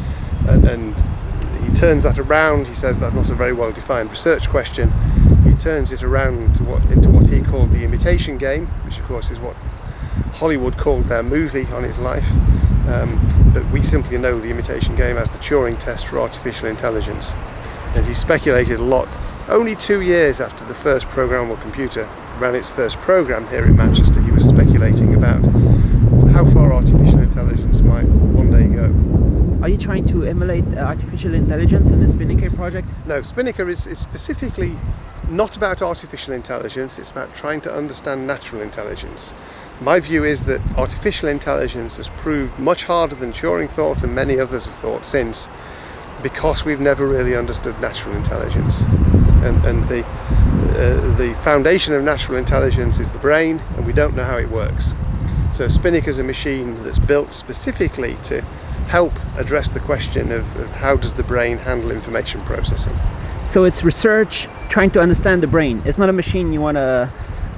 And he turns that around. He says that's not a very well defined research question. He turns it around into what he called the imitation game, which of course is what Hollywood called their movie on his life. But we simply know the imitation game as the Turing test for artificial intelligence. And he speculated a lot. Only 2 years after the first programmable computer ran its first program here in Manchester, he was speculating about how far artificial intelligence might one day go. Are you trying to emulate artificial intelligence in the Spinnaker project? No, Spinnaker is specifically not about artificial intelligence, it's about trying to understand natural intelligence. My view is that artificial intelligence has proved much harder than Turing thought and many others have thought since, because we've never really understood natural intelligence. And the foundation of natural intelligence is the brain, and we don't know how it works. So Spinnaker is a machine that's built specifically to help address the question of how does the brain handle information processing. So it's research trying to understand the brain. It's not a machine you want to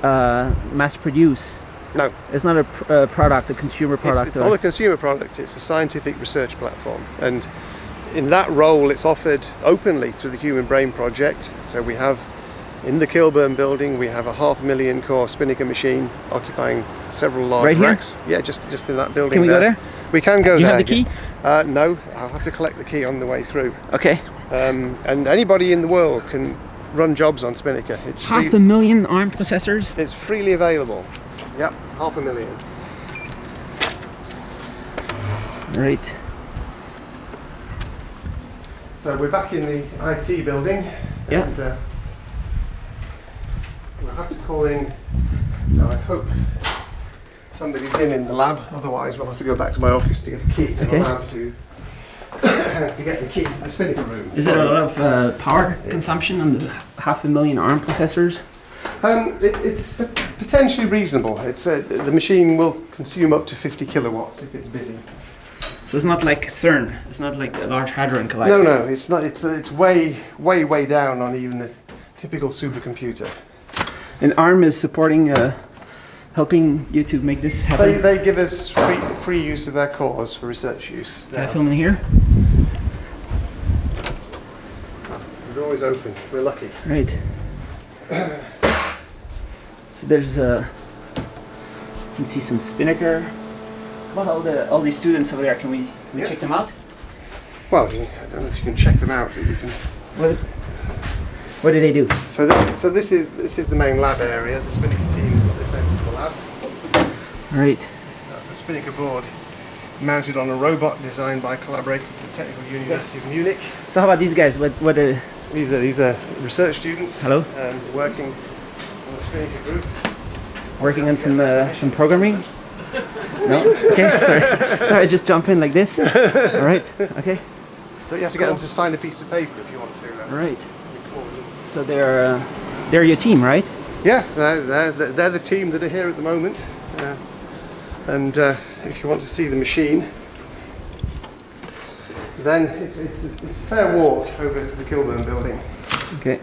mass produce. No. It's not a product, a consumer product. It's not a consumer product, it's a scientific research platform. And in that role it's offered openly through the Human Brain Project. So we have, in the Kilburn building, we have a 500,000 core Spinnaker machine occupying several large racks. Yeah, just in that building. Can we go there? We can go there. Do you have the key? No, I'll have to collect the key on the way through. Okay. And anybody in the world can run jobs on Spinnaker. It's 500,000 ARM processors? It's freely available. Yep, 500,000. Right. So we're back in the IT building. Yeah. And we'll have to call in. Now I hope somebody's in the lab. Otherwise, we'll have to go back to my office to get a key to the lab to get the key to the Spinnaker room. Is it a lot of power consumption on the 500,000 ARM processors? It's potentially reasonable. It's the machine will consume up to 50 kilowatts if it's busy. So it's not like CERN. It's not like a Large Hadron Collider. No, it's not. It's way down on even a typical supercomputer. And ARM is supporting, helping you to make this happen. They give us free use of their cores for research use. Can I film in here? We're always open. We're lucky. Right. So there's you can see some Spinnaker. What about all these students over there? Can we check them out? Well, I don't know if you can check them out, but you can. What do they do? So this is the main lab area. The Spinnaker team is at this end of the lab. Right. That's a Spinnaker board mounted on a robot designed by collaborators at the Technical University of Munich. So how about these guys? What are these are research students. Hello. Working on the Spinnaker group. working on some programming. No? Okay, sorry. Sorry, just jump in like this. All right, okay. But you have to get them to sign a piece of paper if you want to. Right. So they're your team, right? Yeah, they're the team that are here at the moment. And if you want to see the machine, then it's a fair walk over to the Kilburn building. Okay.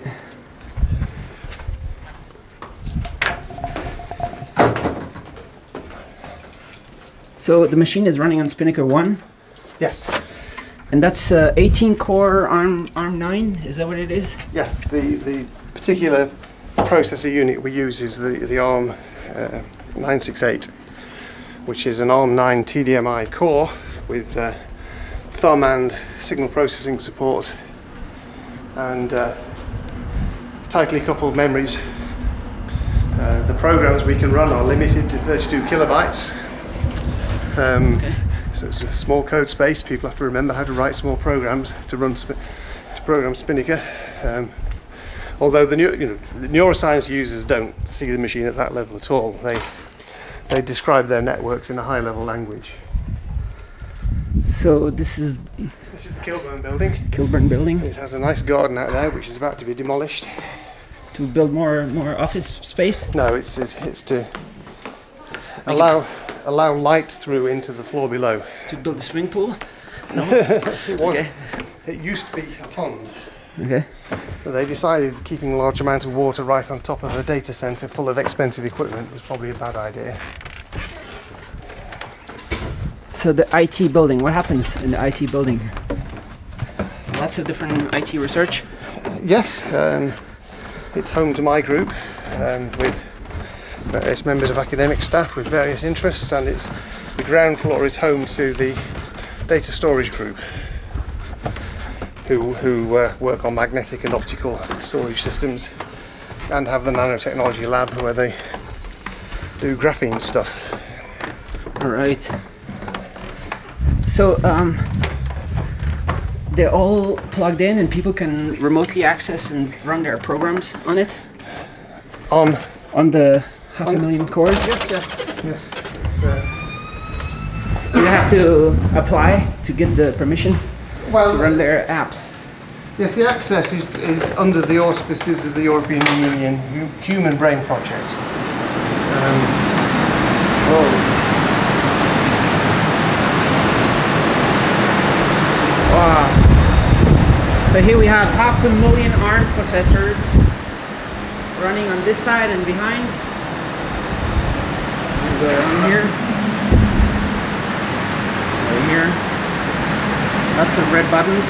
So the machine is running on Spinnaker 1? Yes. And that's 18 core ARM 9, is that what it is? Yes, the particular processor unit we use is the ARM 968, which is an ARM 9 TDMI core with thumb and signal processing support and tightly coupled memories. The programs we can run are limited to 32 kilobytes. Okay. So it's a small code space. People have to remember how to write small programs to program Spinnaker. Although the neuroscience users don't see the machine at that level at all. They describe their networks in a high-level language. So this is the Kilburn building. Kilburn building. It has a nice garden out there, which is about to be demolished. To build more office space? No, it's to allow light through into the floor below. To build a swimming pool? No. It was. Okay. It used to be a pond. Okay. But they decided keeping a large amount of water right on top of a data center full of expensive equipment was probably a bad idea. So the IT building, what happens in the IT building? Lots of different IT research? Yes, it's home to my group with various members of academic staff with various interests, and the ground floor is home to the data storage group who work on magnetic and optical storage systems and have the nanotechnology lab where they do graphene stuff. All right. So they're all plugged in and people can remotely access and run their programs on it? On the 500,000 cores? Yes. You have to apply to get the permission to run their apps. Yes, the access is under the auspices of the European Union Human Brain Project. Wow. So here we have 500,000 ARM processors running on this side and behind. And on here. Right here. Lots of red buttons.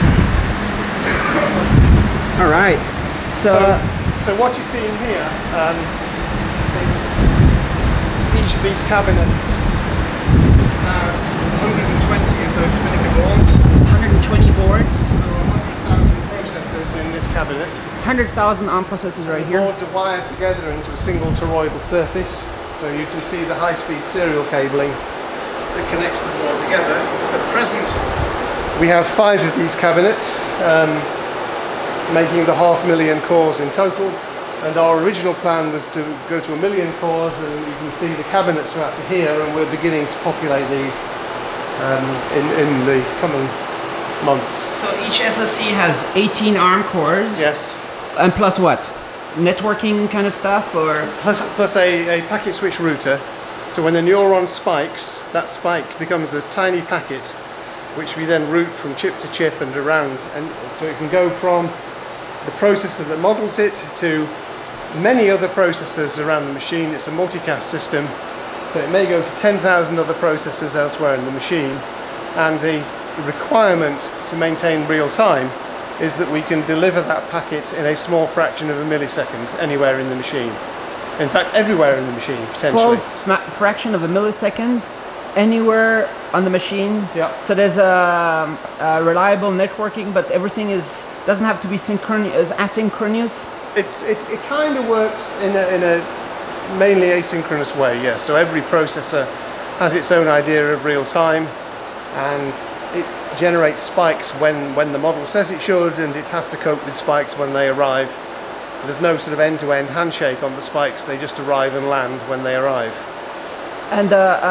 All right. So what you see in here is each of these cabinets has 120 of those Spinnaker boards. 120 boards. So there are 100,000 processors in this cabinet. 100,000 ARM processors right here. The boards are wired together into a single toroidal surface, so you can see the high-speed serial cabling that connects the board together. At present, we have 5 of these cabinets, making the 500,000 cores in total. And our original plan was to go to 1,000,000 cores, and you can see the cabinets are out to here, and we're beginning to populate these in the coming months. So each SoC has 18 ARM cores? Yes. And plus what? Networking kind of stuff, or? Plus a packet switch router. So when the neuron spikes, that spike becomes a tiny packet, which we then route from chip to chip and around. And so it can go from the processor that models it to many other processors around the machine. It's a multicast system, so it may go to 10,000 other processors elsewhere in the machine. And the requirement to maintain real time is that we can deliver that packet in a small fraction of a millisecond anywhere in the machine. In fact, everywhere in the machine, potentially. Fraction of a millisecond anywhere on the machine? Yeah. So there's a reliable networking, but everything doesn't have to be asynchronous? It kind of works in a mainly asynchronous way, yes. So every processor has its own idea of real time, and it generates spikes when the model says it should, and it has to cope with spikes when they arrive. There's no sort of end-to-end handshake on the spikes, they just arrive and land when they arrive. And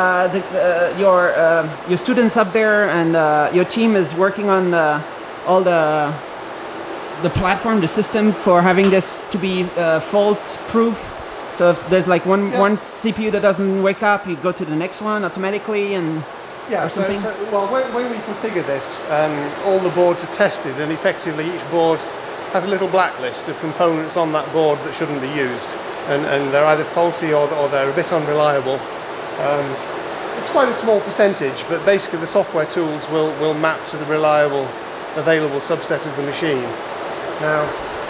your students up there and your team is working on all the platform, the system for having this to be fault-proof. So if there's like one CPU that doesn't wake up, you go to the next one automatically, and yeah. Well, when we configure this, all the boards are tested, and effectively each board has a little blacklist of components on that board that shouldn't be used, and they're either faulty or they're a bit unreliable. It's quite a small percentage, but basically the software tools will map to the reliable available subset of the machine. Now,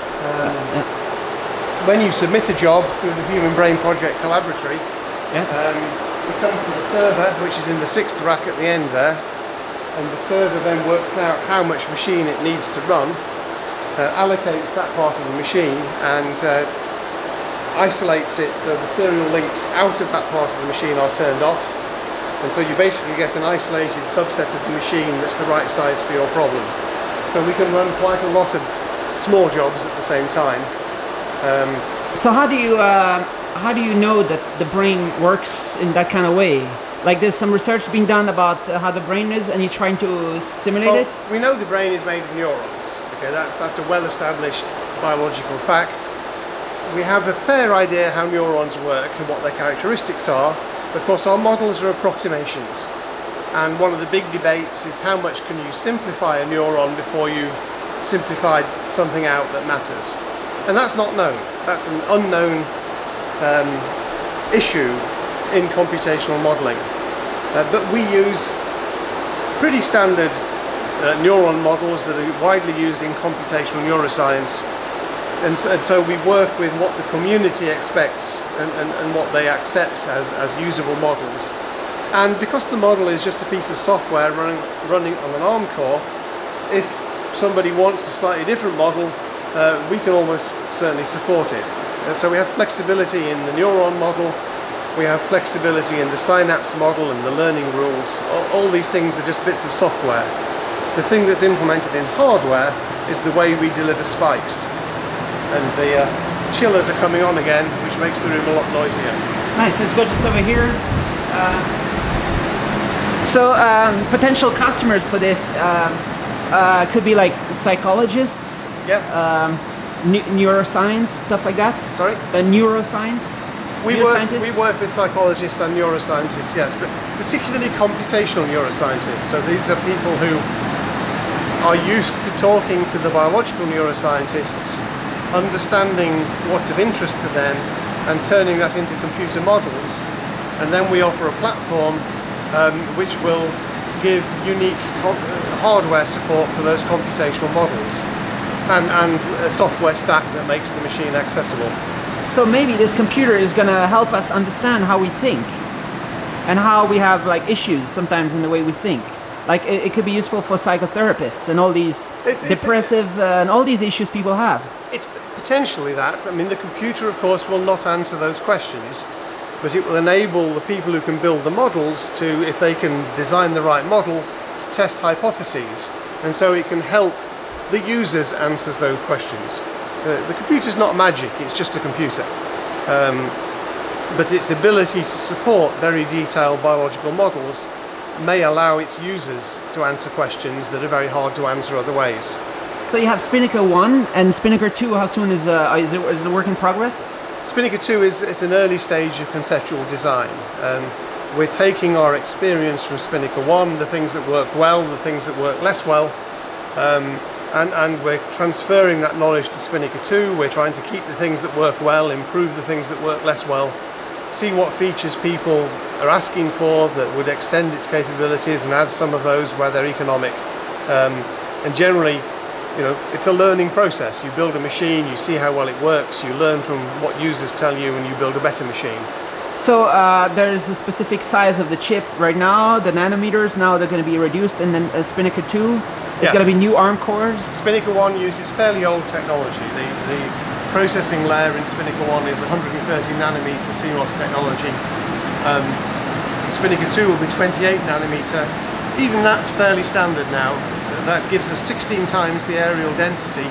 when you submit a job through the Human Brain Project Collaboratory, it comes to the server, which is in the 6th rack at the end there, and the server then works out how much machine it needs to run, allocates that part of the machine, and isolates it so the serial links out of that part of the machine are turned off, and so you basically get an isolated subset of the machine that's the right size for your problem. So we can run quite a lot of small jobs at the same time. So how do you know that the brain works in that kind of way? Like there's some research being done about how the brain is, and you're trying to simulate it? We know the brain is made of neurons. Okay, that's a well-established biological fact. We have a fair idea how neurons work and what their characteristics are. Of course, our models are approximations, and one of the big debates is how much can you simplify a neuron before you've simplified something out that matters. And that's not known. That's an unknown issue in computational modelling. But we use pretty standard neuron models that are widely used in computational neuroscience. And so we work with what the community expects and what they accept as usable models. And because the model is just a piece of software running on an ARM core, if somebody wants a slightly different model, we can almost certainly support it. So we have flexibility in the neuron model, we have flexibility in the synapse model and the learning rules. All these things are just bits of software. The thing that's implemented in hardware is the way we deliver spikes. And the chillers are coming on again, which makes the room a lot noisier. Nice, let's go just over here. So potential customers for this could be like psychologists, neuroscience, stuff like that. Sorry? Neuroscience? We work with psychologists and neuroscientists, yes, but particularly computational neuroscientists. So these are people who are used to talking to the biological neuroscientists, understanding what's of interest to them and turning that into computer models, and then we offer a platform which will give unique hardware support for those computational models and a software stack that makes the machine accessible. So maybe this computer is going to help us understand how we think and how we have like issues sometimes in the way we think. Like it could be useful for psychotherapists and all these depressive and all these issues people have. It's potentially that. I mean, the computer, of course, will not answer those questions, but it will enable the people who can build the models to, if they can design the right model, to test hypotheses. And so it can help the users answer those questions. The computer's not magic, it's just a computer. But its ability to support very detailed biological models may allow its users to answer questions that are very hard to answer other ways. So you have Spinnaker 1 and Spinnaker 2, how soon is it work in progress? Spinnaker 2 is an early stage of conceptual design. We're taking our experience from Spinnaker 1, the things that work well, the things that work less well, and we're transferring that knowledge to Spinnaker 2. We're trying to keep the things that work well, improve the things that work less well, see what features people are asking for that would extend its capabilities and add some of those where they're economic. And generally, you know, it's a learning process. You build a machine, you see how well it works, you learn from what users tell you, and you build a better machine. So there's a specific size of the chip right now, the nanometers, now they're going to be reduced, and then Spinnaker 2, it's going to be new ARM cores? Spinnaker 1 uses fairly old technology. The processing layer in Spinnaker 1 is 130 nanometer CMOS technology. Spinnaker 2 will be 28 nanometer. Even that's fairly standard now. So that gives us 16 times the areal density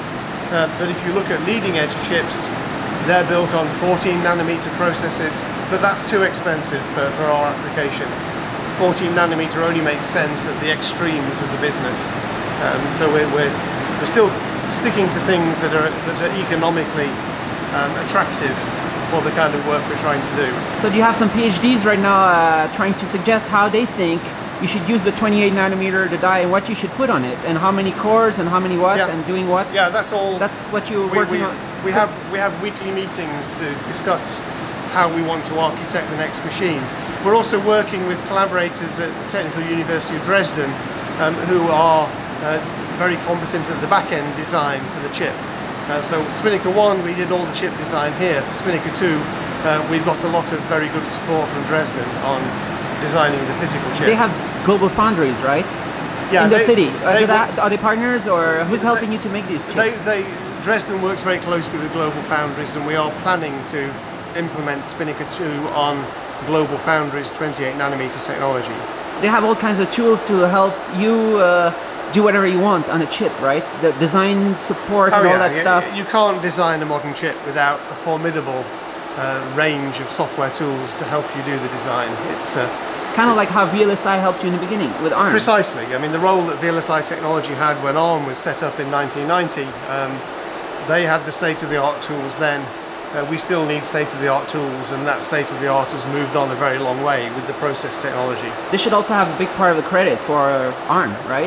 but if you look at leading edge chips, they're built on 14 nanometer processes, but that's too expensive for our application. 14 nanometer only makes sense at the extremes of the business. So we're still sticking to things that are economically attractive for the kind of work we're trying to do. So do you have some PhDs right now trying to suggest how they think you should use the 28 nanometer the die and what you should put on it, and how many cores and how many what and doing what? Yeah, that's all. That's what you're working on. We have weekly meetings to discuss how we want to architect the next machine. We're also working with collaborators at the Technical University of Dresden who are very competent at the back-end design for the chip. So Spinnaker 1, we did all the chip design here. For Spinnaker 2, we've got a lot of very good support from Dresden on designing the physical chip. They have global foundries, right? Yeah, in the city. Are they partners, or who's helping you to make these chips? Dresden works very closely with global foundries, and we are planning to implement Spinnaker 2 on global foundries 28 nanometer technology. They have all kinds of tools to help you do whatever you want on a chip, right? The design support and all that stuff. You can't design a modern chip without a formidable range of software tools to help you do the design. It's kind of like how VLSI helped you in the beginning with ARM. Precisely. I mean, the role that VLSI technology had when ARM was set up in 1990, they had the state-of-the-art tools then. We still need state-of-the-art tools, and that state-of-the-art has moved on a very long way with the process technology. This should also have a big part of the credit for ARM, right?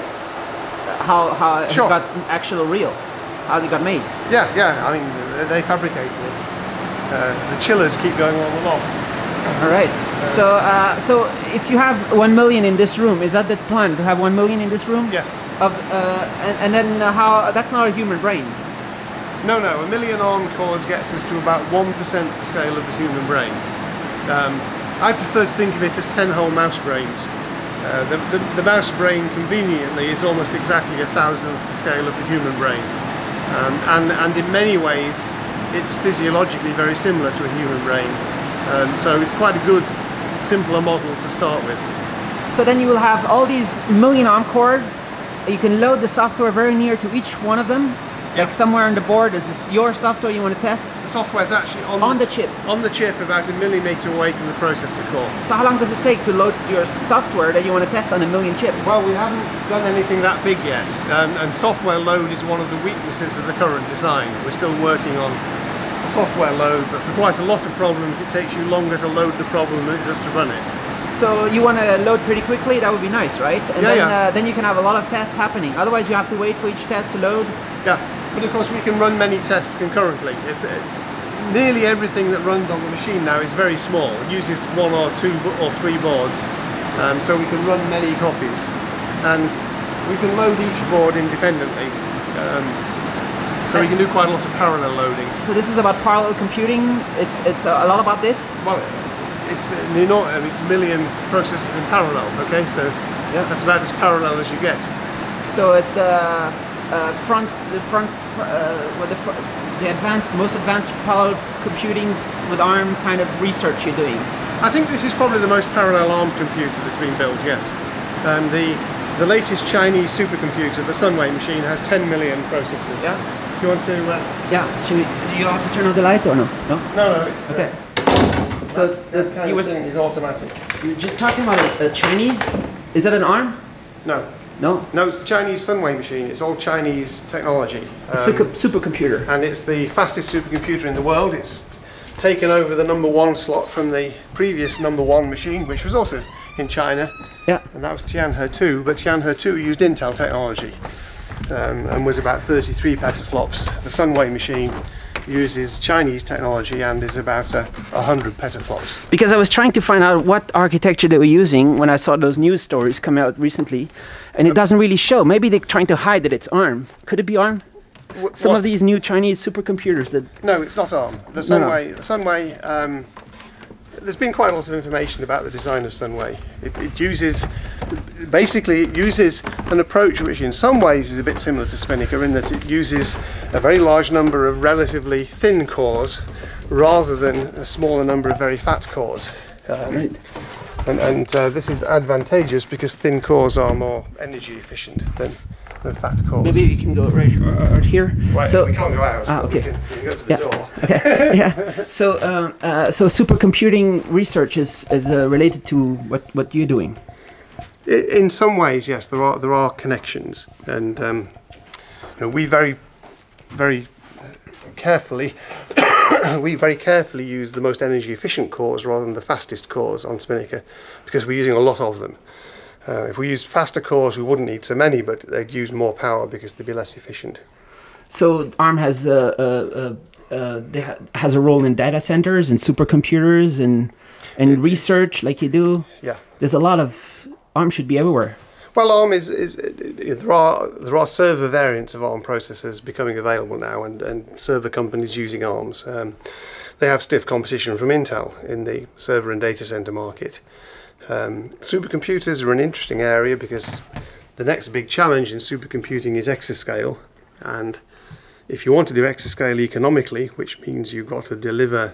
How it got actual real, how it got made. Yeah, I mean, they fabricated it. The chillers keep going on and off. All right. So if you have 1 million in this room, is that the plan to have 1 million in this room? Yes. And then how? That's not a human brain. No, 1 million ARM cores gets us to about 1% the scale of the human brain. I prefer to think of it as 10-hole mouse brains. The mouse brain, conveniently, is almost exactly 1,000th the scale of the human brain. And in many ways, it's physiologically very similar to a human brain. So it's quite a good, simpler model to start with. So then you will have all these million ARM cores. You can load the software very near to each one of them. Like somewhere on the board, is this your software you want to test? The software is actually on the chip. On the chip, about 1 millimeter away from the processor core. So how long does it take to load your software that you want to test on 1 million chips? Well, we haven't done anything that big yet, and software load is one of the weaknesses of the current design. We're still working on software load, but for quite a lot of problems, it takes you longer to load the problem than it does to run it. So you want to load pretty quickly? That would be nice, right? And then you can have a lot of tests happening. Otherwise, you have to wait for each test to load. Yeah. But of course we can run many tests concurrently. Nearly everything that runs on the machine now is very small. It uses 1 or 2 or 3 boards, so we can run many copies, and we can load each board independently. So we can do quite a lot of parallel loading. So this is about parallel computing. It's a lot about this. Well, it's it's 1 million processors in parallel. Okay, so that's about as parallel as you get. So it's the most advanced parallel computing with ARM kind of research you're doing. I think this is probably the most parallel ARM computer that's been built, yes. The latest Chinese supercomputer, the Sunway machine, has 10 million processors. Yeah. Do you want to... Yeah, do you have to turn on the light or no? No, it's... Okay. So that kind of thing is automatic. You were just talking about a Chinese? Is that an ARM? No. No, it's the Chinese Sunway machine. It's all Chinese technology. Supercomputer. And it's the fastest supercomputer in the world. It's taken over the #1 slot from the previous #1 machine, which was also in China. Yeah. And that was Tianhe 2, but Tianhe 2 used Intel technology and was about 33 petaflops. The Sunway machine uses Chinese technology and is about 100 petaflops. Because I was trying to find out what architecture they were using when I saw those news stories come out recently, and it doesn't really show. Maybe they're trying to hide that it's ARM. Could it be ARM? Some of these new Chinese supercomputers that... No, it's not ARM. The Sunway, there's been quite a lot of information about the design of Sunway. It uses an approach which in some ways is a bit similar to Spinnaker, in that it uses a very large number of relatively thin cores rather than a smaller number of very fat cores. Right. And this is advantageous because thin cores are more energy efficient than of fat cores. Maybe you can go right here. Right, so we can't go out. okay. We can go to the door. Okay. Yeah. So so supercomputing research is related to what you're doing. In some ways, yes, there are connections, and we very carefully use the most energy efficient cores rather than the fastest cores on Spinnaker, because we're using a lot of them. If we used faster cores, we wouldn't need so many, but they'd use more power because they'd be less efficient. So ARM has has a role in data centers and supercomputers and research like you do. Yeah. There's a lot of ARM should be everywhere. Well, ARM there are server variants of ARM processors becoming available now, and server companies using ARMs. They have stiff competition from Intel in the server and data center market. Supercomputers are an interesting area because the next big challenge in supercomputing is exascale, and if you want to do exascale economically, which means you've got to deliver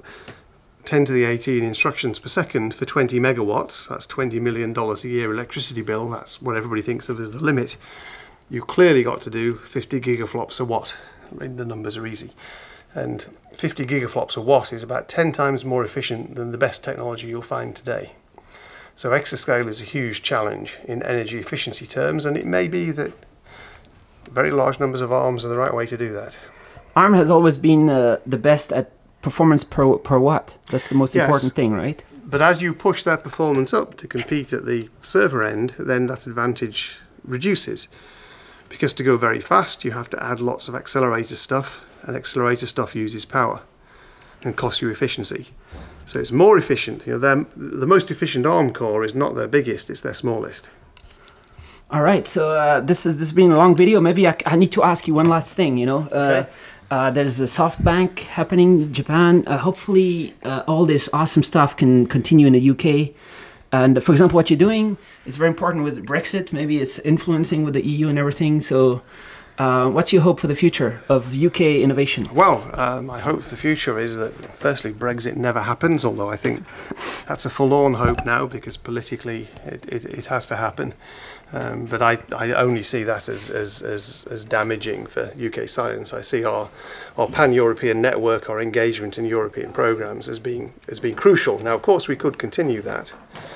10 to the 18 instructions per second for 20 megawatts, that's $20 million a year electricity bill, that's what everybody thinks of as the limit, you clearly got to do 50 gigaflops a watt. I mean, the numbers are easy. And 50 gigaflops a watt is about 10 times more efficient than the best technology you'll find today. So exascale is a huge challenge in energy efficiency terms, and it may be that very large numbers of ARMs are the right way to do that. ARM has always been the best at performance per watt. That's the most important thing, right? But as you push that performance up to compete at the server end, then that advantage reduces. Because to go very fast, you have to add lots of accelerator stuff, and accelerator stuff uses power and costs you efficiency. So it's more efficient. The most efficient ARM core is not their biggest, it's their smallest. All right, so this has been a long video. Maybe I need to ask you one last thing. Okay. There's a SoftBank happening in Japan. Hopefully all this awesome stuff can continue in the UK. And for example, what you're doing is very important with Brexit. Maybe it's influencing with the EU and everything. So what's your hope for the future of UK innovation? Well, my hope for the future is that, firstly, Brexit never happens, although I think that's a forlorn hope now because politically it has to happen. But I only see that as damaging for UK science. I see our pan-European network, our engagement in European programs as being crucial. Now, of course, we could continue that,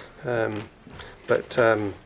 but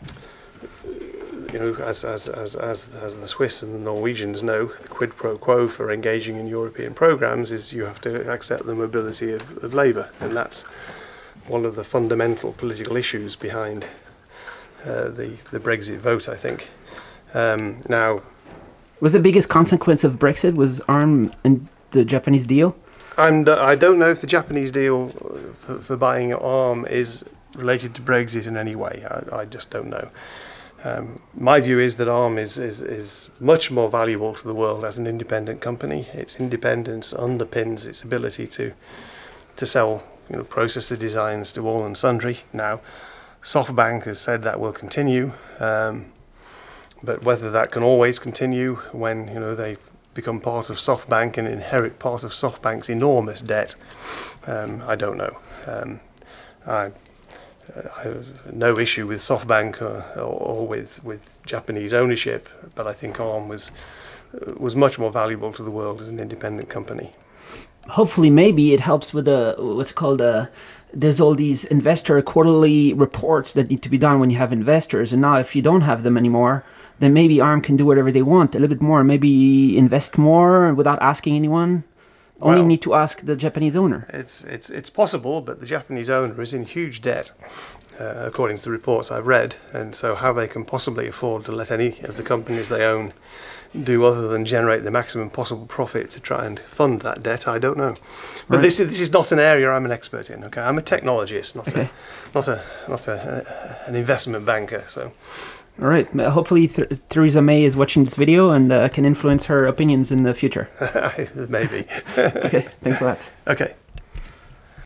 as the Swiss and the Norwegians know, the quid pro quo for engaging in European programs is you have to accept the mobility of labour, and that's one of the fundamental political issues behind the Brexit vote, I think. Now, was the biggest consequence of Brexit was ARM and the Japanese deal? I don't know if the Japanese deal for buying ARM is related to Brexit in any way. I just don't know. My view is that ARM is much more valuable to the world as an independent company. Its independence underpins its ability to sell processor designs to all and sundry. Now, SoftBank has said that will continue, but whether that can always continue when they become part of SoftBank and inherit part of SoftBank's enormous debt, I don't know. I have no issue with SoftBank or with Japanese ownership, but I think ARM was much more valuable to the world as an independent company. Hopefully, maybe it helps with what's called there's all these investor quarterly reports that need to be done when you have investors, and now if you don't have them anymore, then maybe ARM can do whatever they want a little bit more, maybe invest more without asking anyone. Only need to ask the Japanese owner. It's possible, but the Japanese owner is in huge debt, according to the reports I've read, and so how they can possibly afford to let any of the companies they own do other than generate the maximum possible profit to try and fund that debt, I don't know. But right. This is not an area I'm an expert in. Okay, I'm a technologist, not an investment banker. So. All right. Hopefully Theresa May is watching this video and can influence her opinions in the future. Maybe. Okay. Thanks a lot. Okay.